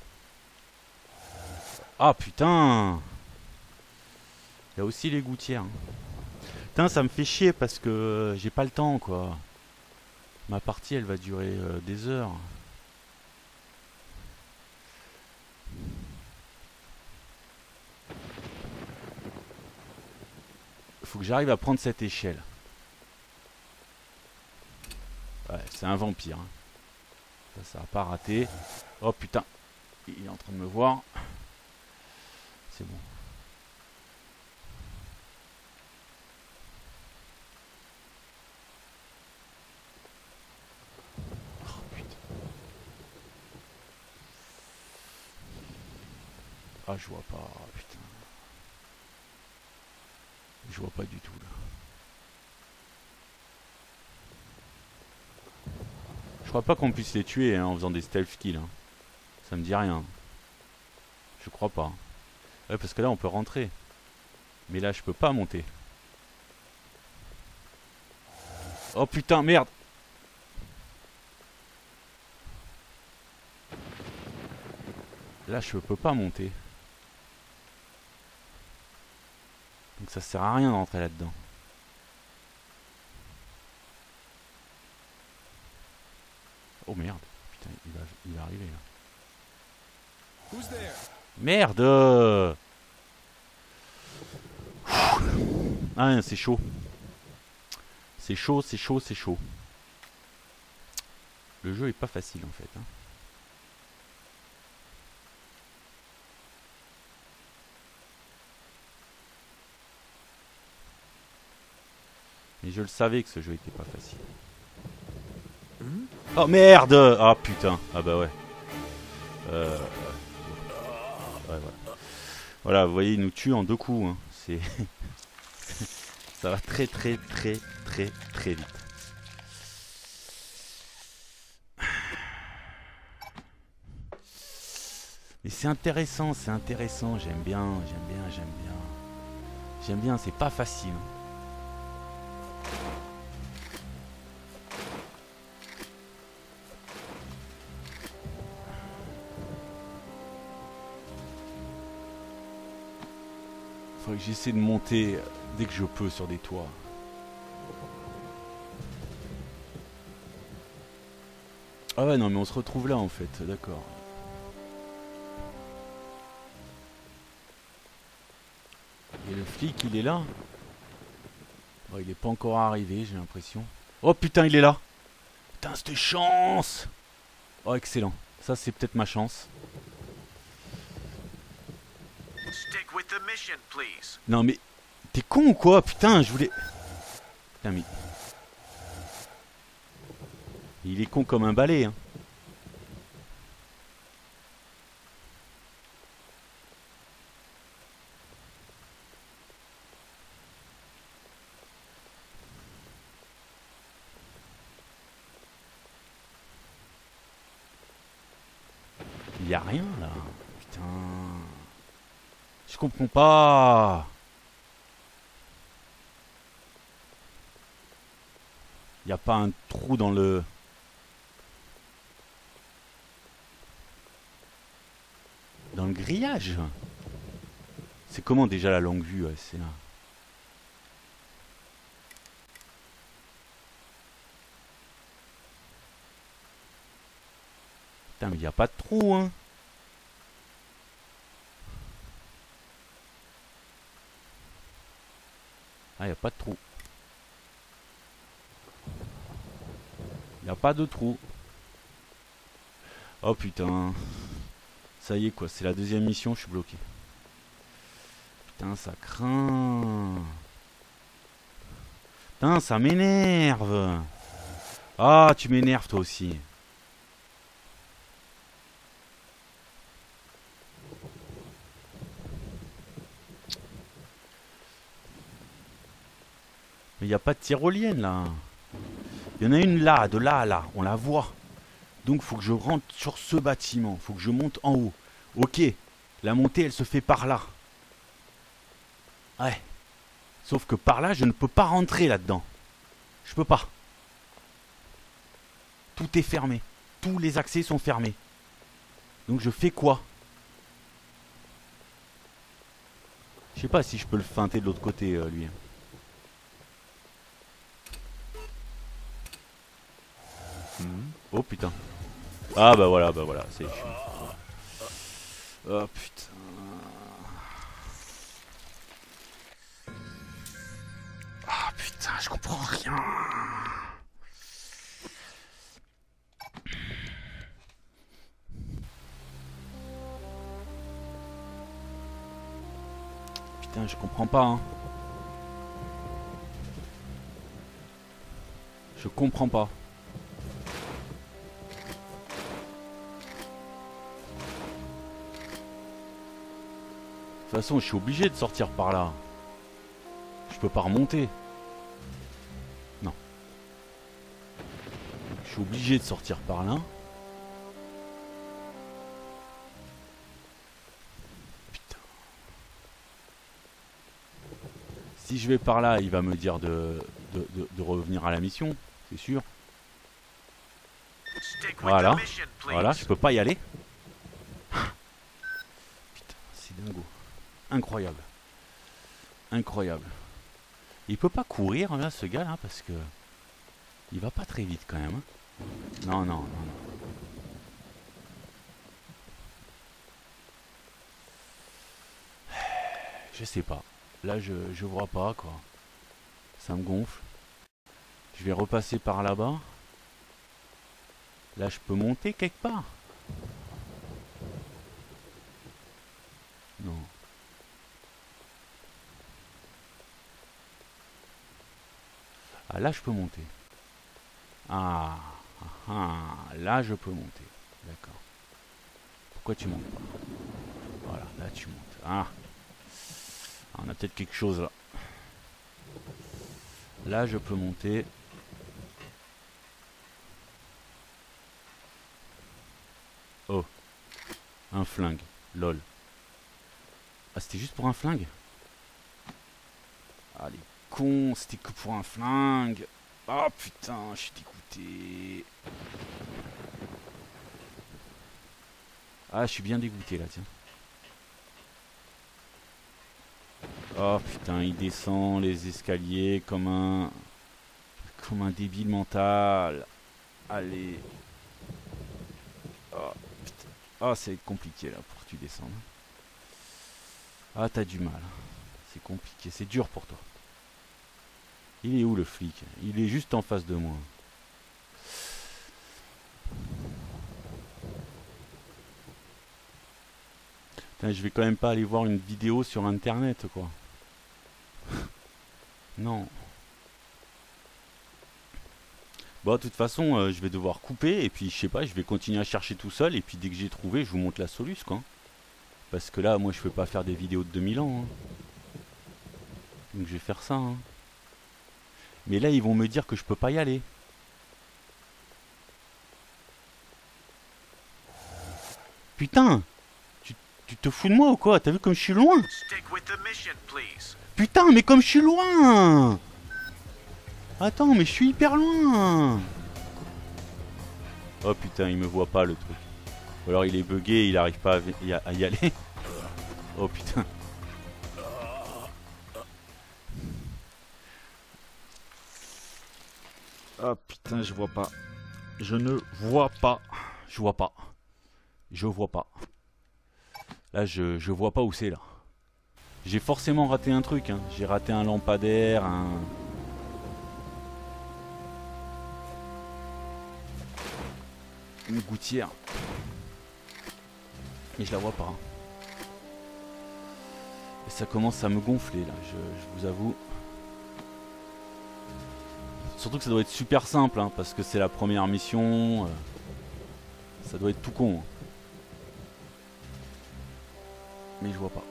Speaker 1: Ah putain! Il y a aussi les gouttières. Hein. Putain, ça me fait chier parce que j'ai pas le temps quoi. Ma partie elle va durer des heures. Faut que j'arrive à prendre cette échelle. Ouais, c'est un vampire. Hein. Ça a pas raté. Oh putain. Il est en train de me voir. C'est bon. Ah, je vois pas, putain. Je vois pas du tout là. Je crois pas qu'on puisse les tuer hein, en faisant des stealth kills. Hein. Ça me dit rien. Je crois pas. Ouais, parce que là on peut rentrer. Mais là je peux pas monter. Oh putain, merde. Là je peux pas monter. Donc ça sert à rien d'entrer là-dedans. Oh merde. Putain, il va arriver là. Merde. Ah c'est chaud. C'est chaud, c'est chaud, c'est chaud. Le jeu est pas facile en fait. Hein. Mais je le savais que ce jeu était pas facile. Oh merde. Ah putain. Ah bah ouais. Ouais, voilà. Voilà, vous voyez, il nous tue en 2 coups. Hein. C'est... Ça va très très très très très vite. Mais c'est intéressant, j'aime bien. J'aime bien, c'est pas facile. Faudrait que j'essaie de monter dès que je peux sur des toits. Ah ouais non mais on se retrouve là en fait, d'accord. Et le flic il est là. Oh, il est pas encore arrivé j'ai l'impression. Oh putain il est là. Putain c'était chance. Oh excellent, ça c'est peut-être ma chance.
Speaker 10: Stick with the mission, please.
Speaker 1: Non mais t'es con ou quoi? Putain je voulais... Putain mais... Il est con comme un balai hein. Il y a rien là. Putain. Je comprends pas. Il n'y a pas un trou dans le... Dans le grillage. C'est comment déjà la longue vue? Ouais, c'est là. Putain mais il n'y a pas de trou hein. Ah il n'y a pas de trou. Il n'y a pas de trou. Oh putain. Ça y est quoi, c'est la deuxième mission, je suis bloqué. Putain ça craint. Putain ça m'énerve. Ah tu m'énerves toi aussi. Mais il n'y a pas de tyrolienne là. Il y en a une là, de là à là, on la voit. Donc faut que je rentre sur ce bâtiment, faut que je monte en haut. Ok, la montée elle se fait par là. Ouais. Sauf que par là je ne peux pas rentrer là-dedans. Je peux pas. Tout est fermé. Tous les accès sont fermés. Donc je fais quoi? Je sais pas si je peux le feinter de l'autre côté lui. Oh putain. Ah bah voilà, c'est chiant. Oh putain. Ah putain, je comprends rien. Putain, je comprends pas hein. Je comprends pas. toute façon, je suis obligé de sortir par là. Je peux pas remonter. Non. Je suis obligé de sortir par là. Putain. Si je vais par là, il va me dire de revenir à la mission, c'est sûr. Voilà. Voilà, je peux pas y aller. Putain, c'est dingo. Incroyable. Incroyable. Il peut pas courir là, ce gars là, parce que il va pas très vite quand même. Hein. Non, non, non, non. Je sais pas. Là, je vois pas quoi. Ça me gonfle. Je vais repasser par là-bas. Là, je peux monter quelque part. Non. Ah, là, je peux monter. Ah, là, je peux monter. D'accord. Pourquoi tu montes pas? Voilà, là, tu montes. Ah, on a peut-être quelque chose là. Là, je peux monter. Oh. Un flingue. Lol. Ah, c'était juste pour un flingue? Ah, les cons, c'était que pour un flingue. Ah, putain, je suis dégoûté. Ah, je suis bien dégoûté là, tiens. Oh, putain, il descend les escaliers comme un débile mental. Allez. Oh, putain. Oh, c'est compliqué là pour que tu descendes. Ah, t'as du mal. C'est compliqué, c'est dur pour toi. Il est où le flic? Il est juste en face de moi. Putain, je vais quand même pas aller voir une vidéo sur internet quoi. Non. Bon, de toute façon, je vais devoir couper et puis je sais pas, je vais continuer à chercher tout seul et puis dès que j'ai trouvé, je vous montre la soluce quoi. Parce que là, moi, je peux pas faire des vidéos de 2000 ans. Hein. Donc je vais faire ça. Hein. Mais là, ils vont me dire que je peux pas y aller. Putain! Tu te fous de moi ou quoi? T'as vu comme je suis loin? Putain, mais comme je suis loin! Attends, mais je suis hyper loin! Oh putain, il me voit pas le truc. Ou alors il est bugué, il arrive pas à y aller. Oh putain. Ah putain, je vois pas. Je ne vois pas. Je vois pas. Je vois pas. Là, je vois pas où c'est là. J'ai forcément raté un truc. Hein. J'ai raté un lampadaire, une gouttière. Et je la vois pas. Et ça commence à me gonfler là, je vous avoue. Surtout que ça doit être super simple, hein, parce que c'est la première mission. Ça doit être tout con. Hein. Mais je vois pas.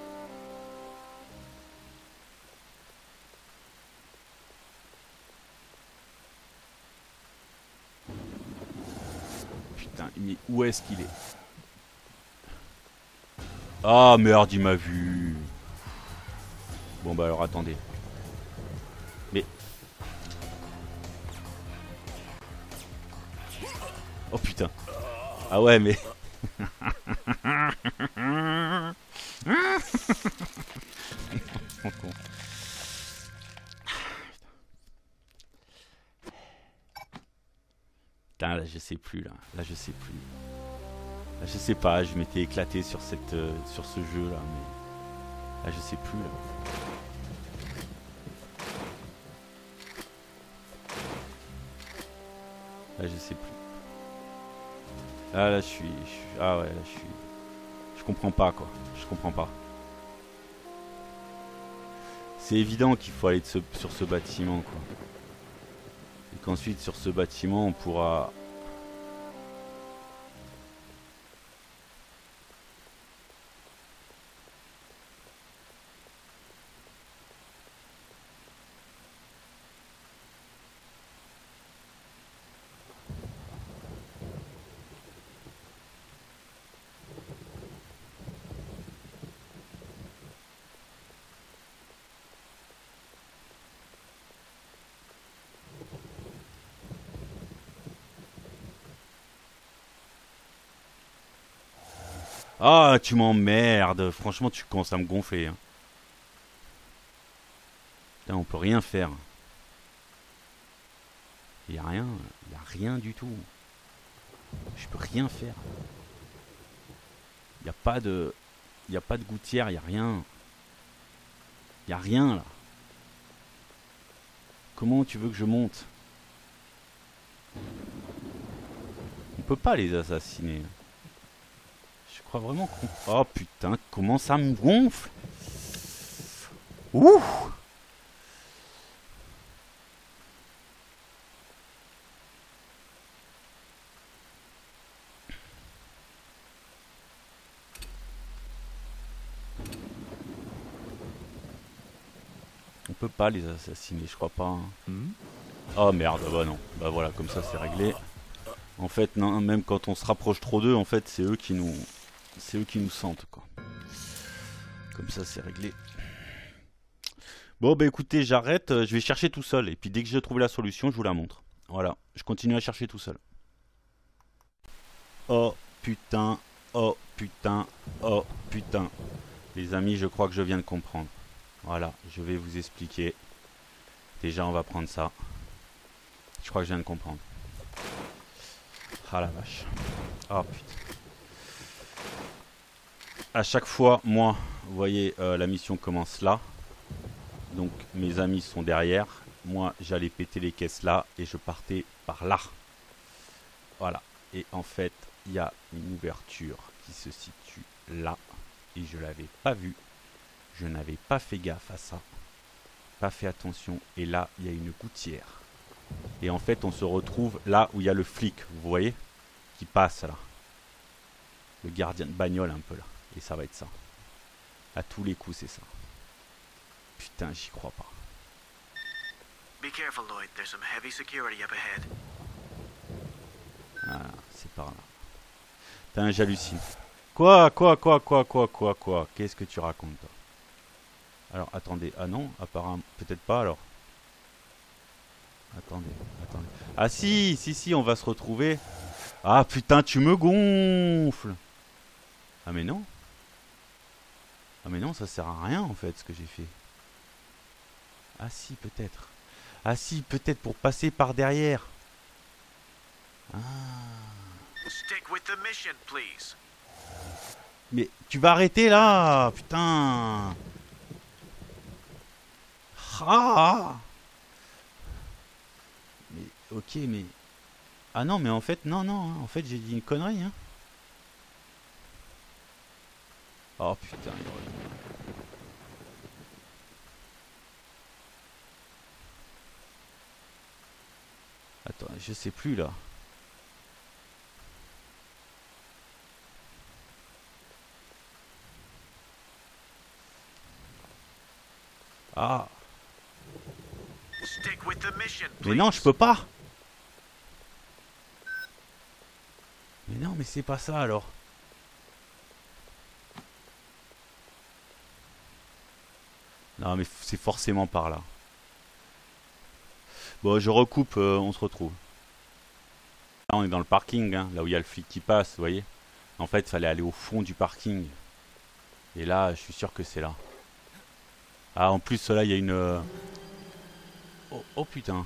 Speaker 1: Putain, mais où est-ce qu'il est? Ah merde, il m'a vu. Bon bah alors attendez. Mais... Oh putain. Ah ouais mais... Putain, là je sais plus là. Là je sais plus. Là, je sais pas, je m'étais éclaté sur ce jeu là, mais là je sais plus là. Là je sais plus. Là je suis... Ah ouais, là je suis... Je comprends pas quoi, je comprends pas. C'est évident qu'il faut aller sur ce bâtiment quoi. Et qu'ensuite sur ce bâtiment on pourra... Ah, tu m'emmerdes. Franchement, tu commences à me gonfler. Hein. Putain, on peut rien faire. Il y a rien du tout. Je peux rien faire. Il y a pas de gouttière, il y a rien. Il y a rien là. Comment tu veux que je monte? On peut pas les assassiner. Je crois vraiment qu'on... Oh putain, comment ça me gonfle? Ouh! On peut pas les assassiner, je crois pas. Hein. Oh merde, bah non. Bah voilà, comme ça c'est réglé. En fait, non, même quand on se rapproche trop d'eux, en fait, c'est eux qui nous sentent, quoi. Comme ça, c'est réglé. Bon, bah écoutez, j'arrête. Je vais chercher tout seul. Et puis dès que j'ai trouvé la solution, je vous la montre. Voilà, je continue à chercher tout seul. Oh putain, oh putain, oh putain. Les amis, je crois que je viens de comprendre. Voilà, je vais vous expliquer. Déjà, on va prendre ça. Je crois que je viens de comprendre. Ah la vache. Oh putain. À chaque fois, moi, vous voyez, la mission commence là. Donc mes amis sont derrière. Moi, j'allais péter les caisses là et je partais par là. Voilà. Et en fait, il y a une ouverture qui se situe là. Et je l'avais pas vue. Je n'avais pas fait gaffe à ça. Pas fait attention. Et là, il y a une gouttière. Et en fait, on se retrouve là où il y a le flic, vous voyez, qui passe là. Le gardien de bagnole un peu là. Et ça va être ça. À tous les coups, c'est ça. Putain, j'y crois pas.
Speaker 10: Be careful, Lloyd. There's some heavy security up ahead.
Speaker 1: Ah, c'est par là. Putain, j'hallucine. Quoi? Qu'est-ce que tu racontes, toi? Alors, attendez. Ah non, apparemment, peut-être pas alors. Attendez. Ah si, on va se retrouver. Ah putain, tu me gonfles. Ah mais non. Ah mais non, ça sert à rien en fait ce que j'ai fait. Ah si, peut-être. Ah si, peut-être pour passer par derrière. Ah.
Speaker 10: Stick with the mission, please.
Speaker 1: Mais tu vas arrêter là, putain. Ah. Mais ok, mais ah non, mais en fait non, hein. En fait j'ai dit une connerie. Hein. Oh putain. Attends, je sais plus là. Ah.
Speaker 10: Stick with the mission,
Speaker 1: mais non, je peux pas. Mais non, mais c'est pas ça alors. Non, mais c'est forcément par là. Bon, je recoupe, on se retrouve. Là, on est dans le parking, hein, là où il y a le flic qui passe, vous voyez. En fait, il fallait aller au fond du parking. Et là, je suis sûr que c'est là. Ah, en plus, là, il y a une... Oh putain.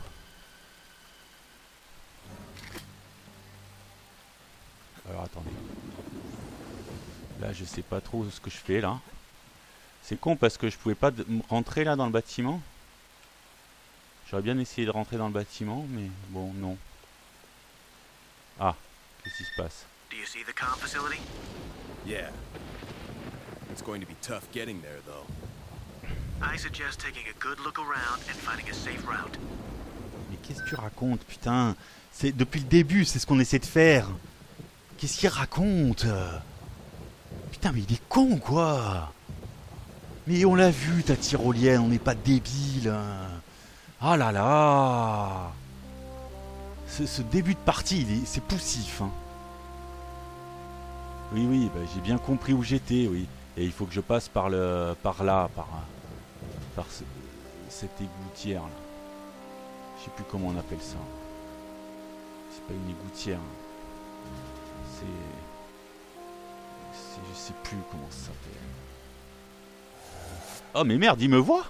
Speaker 1: Alors, attendez. Là, je sais pas trop ce que je fais, là. C'est con, parce que je pouvais pas rentrer, là, dans le bâtiment. J'aurais bien essayé de rentrer dans le bâtiment, mais bon, non. Ah, qu'est-ce qui se passe?
Speaker 10: Do you see the comm facility?
Speaker 7: Yeah. It's going to be tough getting there, though.
Speaker 10: I suggest taking a good look around and finding a safe route.
Speaker 1: Mais qu'est-ce que tu racontes, putain? C'est depuis le début, c'est ce qu'on essaie de faire. Qu'est-ce qu'il raconte? Putain, mais il est con, quoi. Mais on l'a vu, ta tyrolienne, on n'est pas débile. Ah là là. Ce début de partie, c'est poussif. Hein. Oui, bah, j'ai bien compris où j'étais, oui. Et il faut que je passe par là, par cette égoutière là. Je sais plus comment on appelle ça. C'est pas une égoutière. C'est... Je sais plus comment ça s'appelle. Oh mais merde, il me voit.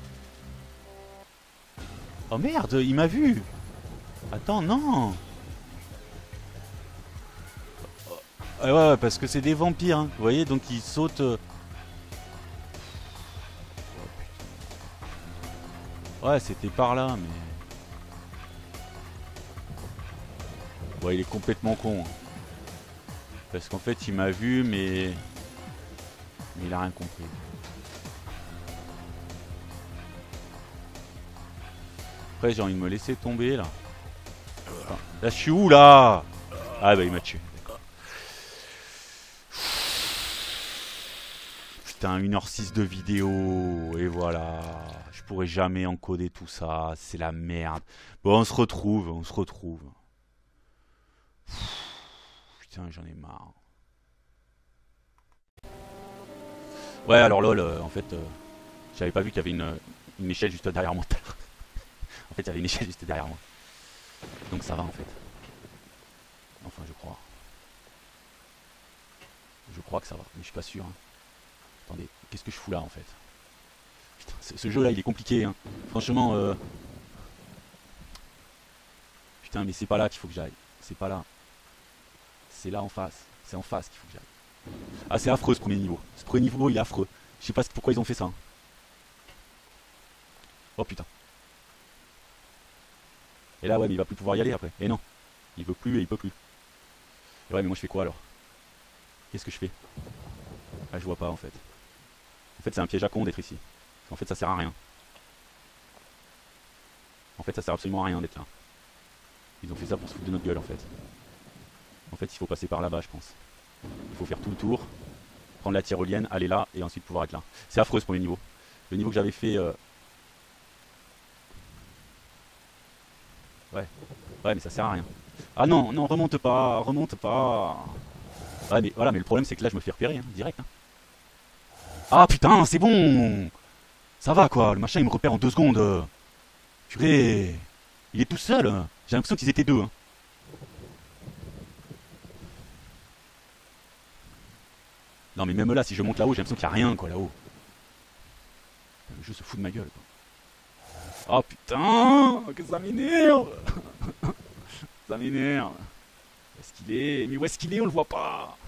Speaker 1: Oh merde, il m'a vu. Attends, non. Ouais, parce que c'est des vampires, hein. Vous voyez, donc ils sautent... Ouais, c'était par là, mais... Ouais, il est complètement con. Hein. Parce qu'en fait, il m'a vu, mais il a rien compris. Après, j'ai envie de me laisser tomber, là. Enfin, là, je suis où, là? Ah, bah, il m'a tué. Putain, 1h06 de vidéo. Et voilà. Je pourrais jamais encoder tout ça. C'est la merde. Bon, on se retrouve. Putain, j'en ai marre. Ouais, alors lol, en fait, j'avais pas vu qu'il y avait une échelle juste derrière moi. En fait, il y avait une échelle juste derrière moi. Donc ça va, en fait. Enfin, je crois. Je crois que ça va, mais je suis pas sûr. Hein. Attendez, qu'est-ce que je fous là, en fait? Putain, ce jeu-là, il est compliqué. Hein. Franchement, putain, mais c'est pas là qu'il faut que j'aille. C'est pas là. C'est là en face. C'est en face qu'il faut que j'aille. Ah, c'est affreux ce premier niveau. Ce premier niveau, il est affreux. Je sais pas pourquoi ils ont fait ça. Hein. Oh putain. Et là, ouais, mais il va plus pouvoir y aller après. Et non. Il veut plus et il peut plus. Et ouais, mais moi je fais quoi alors? Qu'est-ce que je fais? Ah, je vois pas en fait. En fait, c'est un piège à con d'être ici. En fait, ça sert à rien. En fait, ça sert absolument à rien d'être là. Ils ont fait ça pour se foutre de notre gueule en fait. En fait, il faut passer par là-bas, je pense. Il faut faire tout le tour, prendre la tyrolienne, aller là et ensuite pouvoir être là. C'est affreux ce premier niveau. Le niveau que j'avais fait... Ouais, mais ça sert à rien. Ah non, non, remonte pas. Ouais, mais voilà, mais le problème c'est que là je me fais repérer, hein, direct. Hein. Ah putain, c'est bon. Ça va quoi, le machin il me repère en 2 secondes. Purée, il est tout seul. J'ai l'impression qu'ils étaient 2. Hein. Non mais même là, si je monte là-haut, j'ai l'impression qu'il n'y a rien quoi là-haut. Le jeu se fout de ma gueule quoi. Oh putain, que ça m'énerve. Ça m'énerve. Où est-ce qu'il est? Mais où est-ce qu'il est? On le voit pas.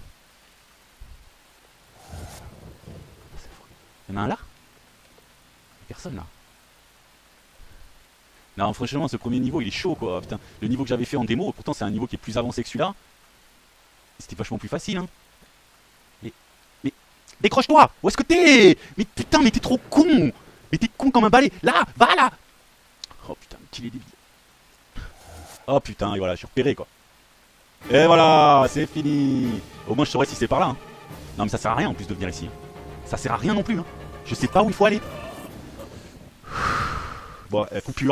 Speaker 1: Il y en a un là? Personne là. Non franchement ce premier niveau il est chaud quoi. Putain, le niveau que j'avais fait en démo, pourtant c'est un niveau qui est plus avancé que celui-là. C'était vachement plus facile hein. Mais décroche-toi! Où est-ce que t'es? Mais putain mais t'es trop con! Mais t'es con comme un balai! Là! Va là! Oh putain, qu'il est débile. Oh putain, et voilà, je suis repéré quoi. Et voilà, c'est fini. Au moins je saurais si c'est par là. Hein. Non mais ça sert à rien en plus de venir ici. Ça sert à rien non plus. Hein. Je sais pas où il faut aller. Bon, coupure.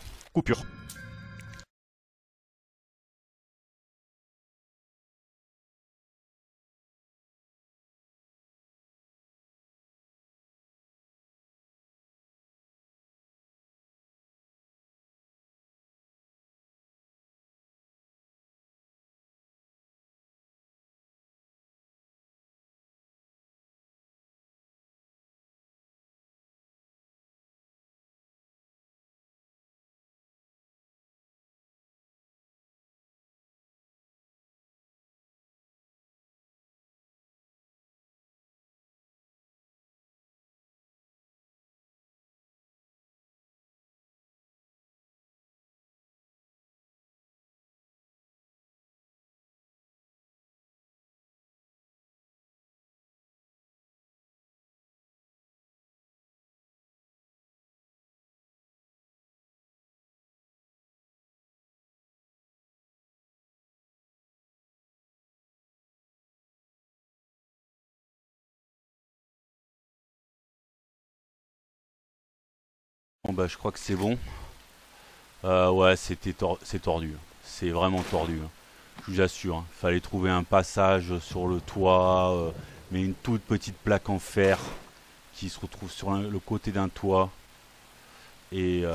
Speaker 1: Bon bah je crois que c'est bon. Ouais, c'est tordu. C'est vraiment tordu. Je vous assure. Hein. Fallait trouver un passage sur le toit, mais une toute petite plaque en fer qui se retrouve sur le côté d'un toit. Et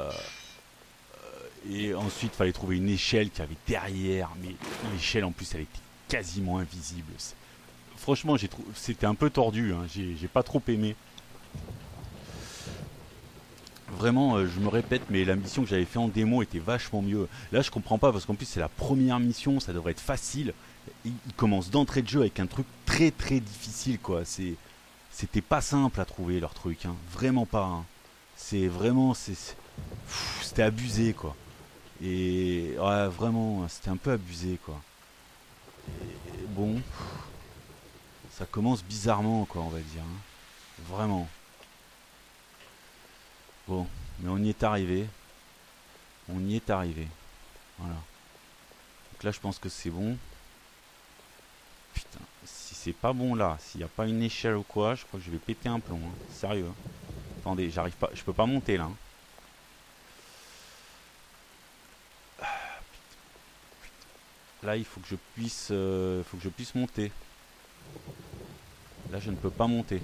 Speaker 1: ensuite, fallait trouver une échelle qui avait derrière. Mais l'échelle en plus, elle était quasiment invisible. franchement, c'était un peu tordu, hein. J'ai pas trop aimé. Vraiment, je me répète, mais la mission que j'avais fait en démo était vachement mieux. Là, je comprends pas, parce qu'en plus, c'est la première mission, ça devrait être facile. Ils commencent d'entrée de jeu avec un truc très très difficile, quoi. C'était pas simple à trouver leur truc, hein. Vraiment pas. Hein. C'est vraiment... C'était abusé, quoi. Et ouais, vraiment, c'était un peu abusé, quoi. Et bon... Ça commence bizarrement, quoi, on va dire. Hein. Vraiment. Bon, mais on y est arrivé. On y est arrivé. Voilà. Donc là, je pense que c'est bon. Putain, si c'est pas bon là, s'il n'y a pas une échelle ou quoi, je crois que je vais péter un plomb. Hein. Sérieux. Hein. Attendez, j'arrive pas, je peux pas monter là. Hein. Là, il faut que je puisse monter. Là, je ne peux pas monter.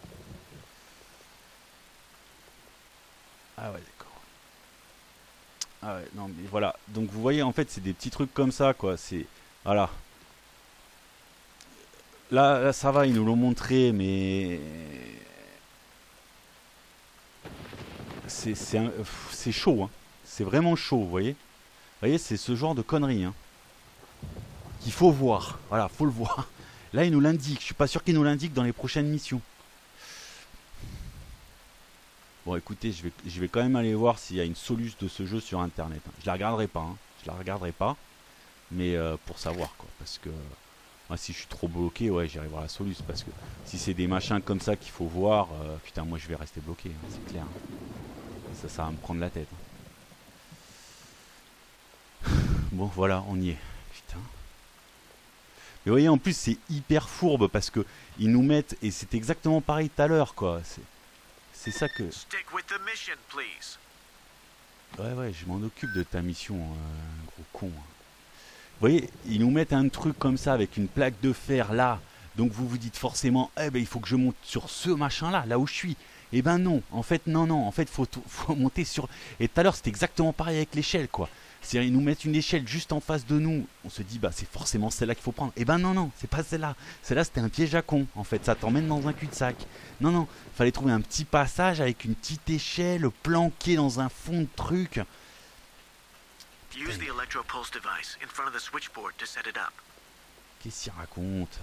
Speaker 1: Ah ouais, d'accord. Ah ouais, non, mais voilà. Donc, vous voyez, en fait, c'est des petits trucs comme ça, quoi. C'est... Voilà. Là, ça va, ils nous l'ont montré, mais... C'est chaud, hein. C'est vraiment chaud, vous voyez. Vous voyez, c'est ce genre de conneries, hein. Qu'il faut voir. Voilà, faut le voir. Là, il nous l'indique. Je suis pas sûr qu'il nous l'indique dans les prochaines missions. Bon, écoutez, je vais quand même aller voir s'il y a une soluce de ce jeu sur Internet. Je la regarderai pas. Hein. Je la regarderai pas. Mais pour savoir, quoi. Parce que moi, si je suis trop bloqué, ouais, j'irai voir la soluce. Parce que si c'est des machins comme ça qu'il faut voir, putain, moi, je vais rester bloqué. Hein, c'est clair. Hein. Ça va me prendre la tête. Hein. Bon, voilà, on y est. Putain. Mais vous voyez, en plus, c'est hyper fourbe parce que ils nous mettent... Et c'est exactement pareil tout à l'heure, quoi. C'est ça que... Ouais, je m'en occupe de ta mission, gros con. Vous voyez, ils nous mettent un truc comme ça avec une plaque de fer là. Donc vous vous dites forcément, eh ben il faut que je monte sur ce machin là où je suis. Eh ben non, en fait non, en fait faut monter sur... Et tout à l'heure c'était exactement pareil avec l'échelle, quoi. C'est-à-dire ils nous mettent une échelle juste en face de nous. On se dit, bah c'est forcément celle-là qu'il faut prendre. Eh ben non, c'est pas celle-là. Celle-là c'était un piège à con, en fait. Ça t'emmène dans un cul-de-sac. Non, fallait trouver un petit passage avec une petite échelle planquée dans un fond de truc.
Speaker 10: Use the electro-pulse device in front of the switchboard to set it up.
Speaker 1: Qu'est-ce qu'il raconte?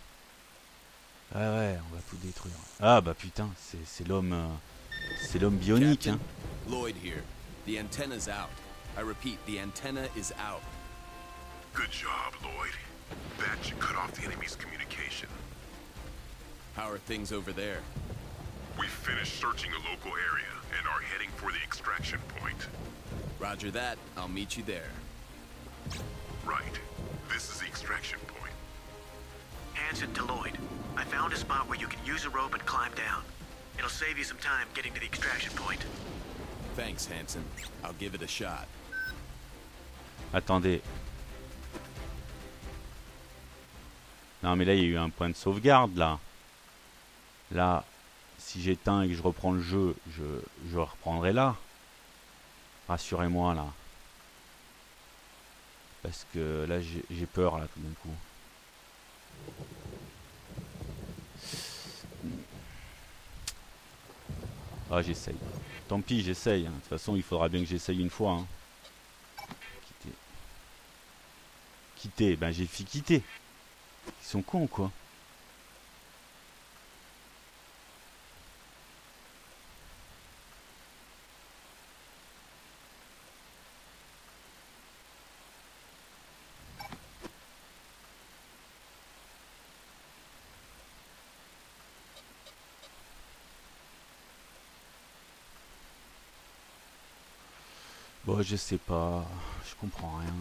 Speaker 1: Ah ouais, on va tout détruire. Ah bah putain, c'est l'homme bionique,
Speaker 7: Captain,
Speaker 1: hein.
Speaker 7: Lloyd here. The antenna's out. I repeat, the antenna is out.
Speaker 4: Good job, Lloyd. That should cut off the enemy's communication.
Speaker 7: How are things over there?
Speaker 4: We've finished searching the local area and are heading for the extraction point.
Speaker 7: Roger that. I'll meet you there.
Speaker 4: Right. This is the extraction point.
Speaker 10: Hanson to Lloyd. I found a spot where you can use a rope and climb down. It'll save you some time getting to the extraction point.
Speaker 7: Thanks, Hanson. I'll give it a shot.
Speaker 1: Attendez. Non mais là il y a eu un point de sauvegarde là. Là, si j'éteins et que je reprends le jeu, je reprendrai là. Rassurez-moi là. Parce que là j'ai peur là tout d'un coup. Ah j'essaye. Tant pis j'essaye. Hein. De toute façon il faudra bien que j'essaye une fois. Hein. Quitter. Ben j'ai fait quitter. Ils sont cons quoi. Bon, je sais pas, je comprends rien.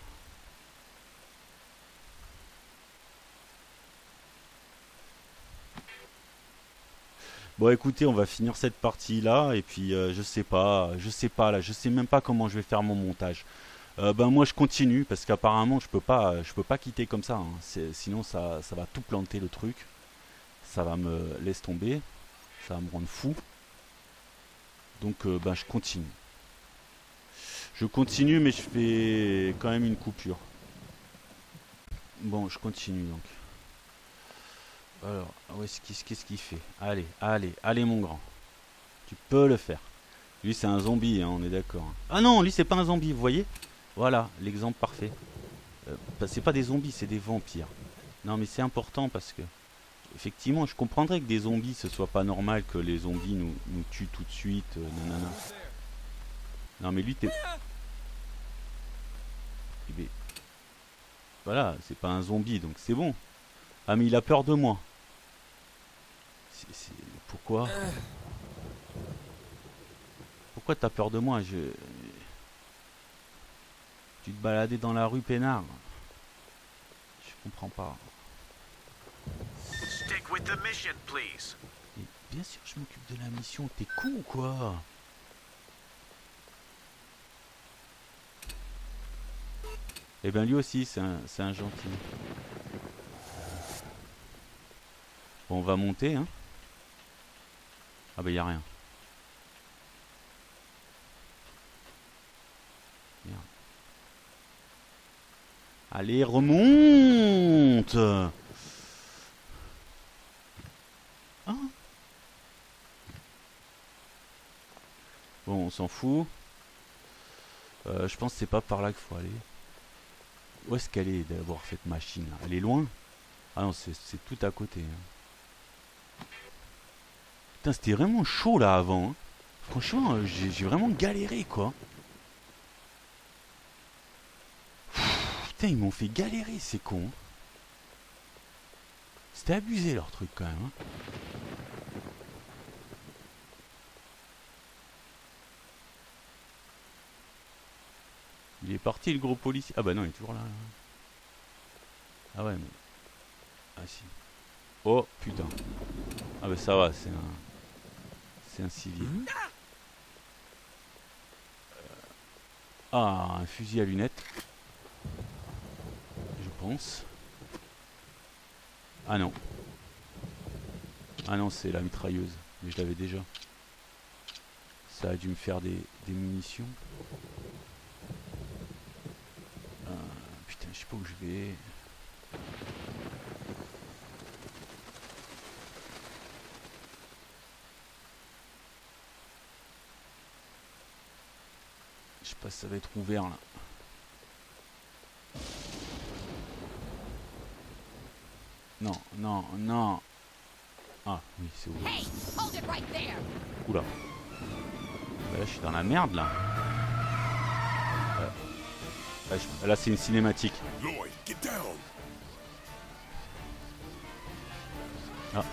Speaker 1: Bon, écoutez, on va finir cette partie là et puis je sais pas là, je sais même pas comment je vais faire mon montage. Ben moi je continue parce qu'apparemment je peux pas quitter comme ça. Hein. Sinon ça va tout planter le truc. Ça va me laisser tomber, ça va me rendre fou. Donc ben je continue. Je continue mais je fais quand même une coupure. Bon, je continue donc. Alors, qu'est-ce qu'il fait? Allez, allez, allez mon grand. Tu peux le faire. Lui c'est un zombie, hein, on est d'accord. Ah non, lui c'est pas un zombie, vous voyez? Voilà, l'exemple parfait. C'est pas des zombies, c'est des vampires. Non mais c'est important parce que... Effectivement, je comprendrais que des zombies, ce soit pas normal que les zombies nous tuent tout de suite. Nanana. Non mais lui t'es... Eh bien, voilà, c'est pas un zombie, donc c'est bon. Ah mais il a peur de moi. Pourquoi? Pourquoi t'as peur de moi? Tu te baladais dans la rue peinard. Je comprends pas.
Speaker 10: Stick with the mission, please.
Speaker 1: Mais bien sûr je m'occupe de la mission, t'es con ou quoi? Eh ben lui aussi c'est un gentil. Bon, on va monter hein. Ah bah y a rien. Merde. Allez remonte. Ah. Bon on s'en fout. Je pense que c'est pas par là qu'il faut aller. Où est-ce qu'elle est d'avoir cette machine là? Elle est loin? Ah non, c'est tout à côté. Hein. Putain, c'était vraiment chaud là avant. Hein. Franchement, j'ai vraiment galéré quoi. Putain, ils m'ont fait galérer, ces cons. C'était abusé leur truc quand même. Hein. Il est parti le gros policier. Ah bah non, il est toujours là. Ah ouais, mais... Ah si. Oh putain. Ah bah ça va, c'est un civil. Ah, un fusil à lunettes. Je pense. Ah non. Ah non, c'est la mitrailleuse. Mais je l'avais déjà. Ça a dû me faire des munitions. Putain, je sais pas où je vais. Je sais pas si ça va être ouvert là. Non, non, non. Ah oui, c'est ouvert. Oula. Bah là, je suis dans la merde là. Là, c'est une cinématique. Ah.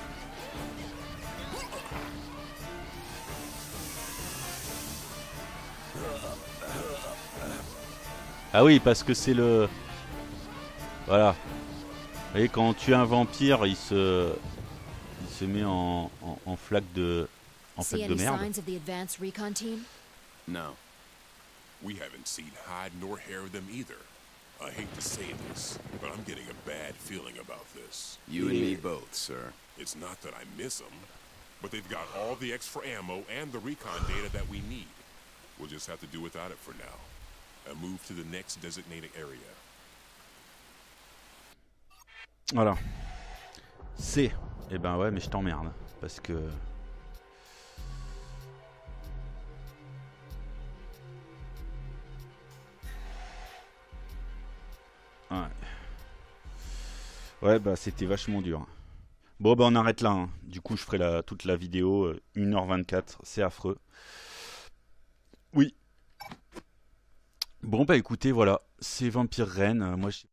Speaker 1: Ah oui, parce que c'est le... Voilà. Vous voyez, quand tu es un vampire, il se met en flaque de... En fait de merde.
Speaker 7: No.
Speaker 4: We haven't seen hide nor hair of them either. I hate to say this, but I'm getting a bad feeling about this.
Speaker 7: You and me both, sir.
Speaker 4: It's not that I miss them, but they've got all the extra ammo and the recon data that we need. We'll just have to do without it for now, and move to the next designated area.
Speaker 1: Voilà. C'est... Eh ben ouais, mais je t'emmerde, parce que... Ouais. Ouais, bah c'était vachement dur. Bon, bah on arrête là. Hein. Du coup, je ferai toute la vidéo. 1h24, c'est affreux. Oui. Bon, bah écoutez, voilà. C'est Vampire Reign. Moi, je...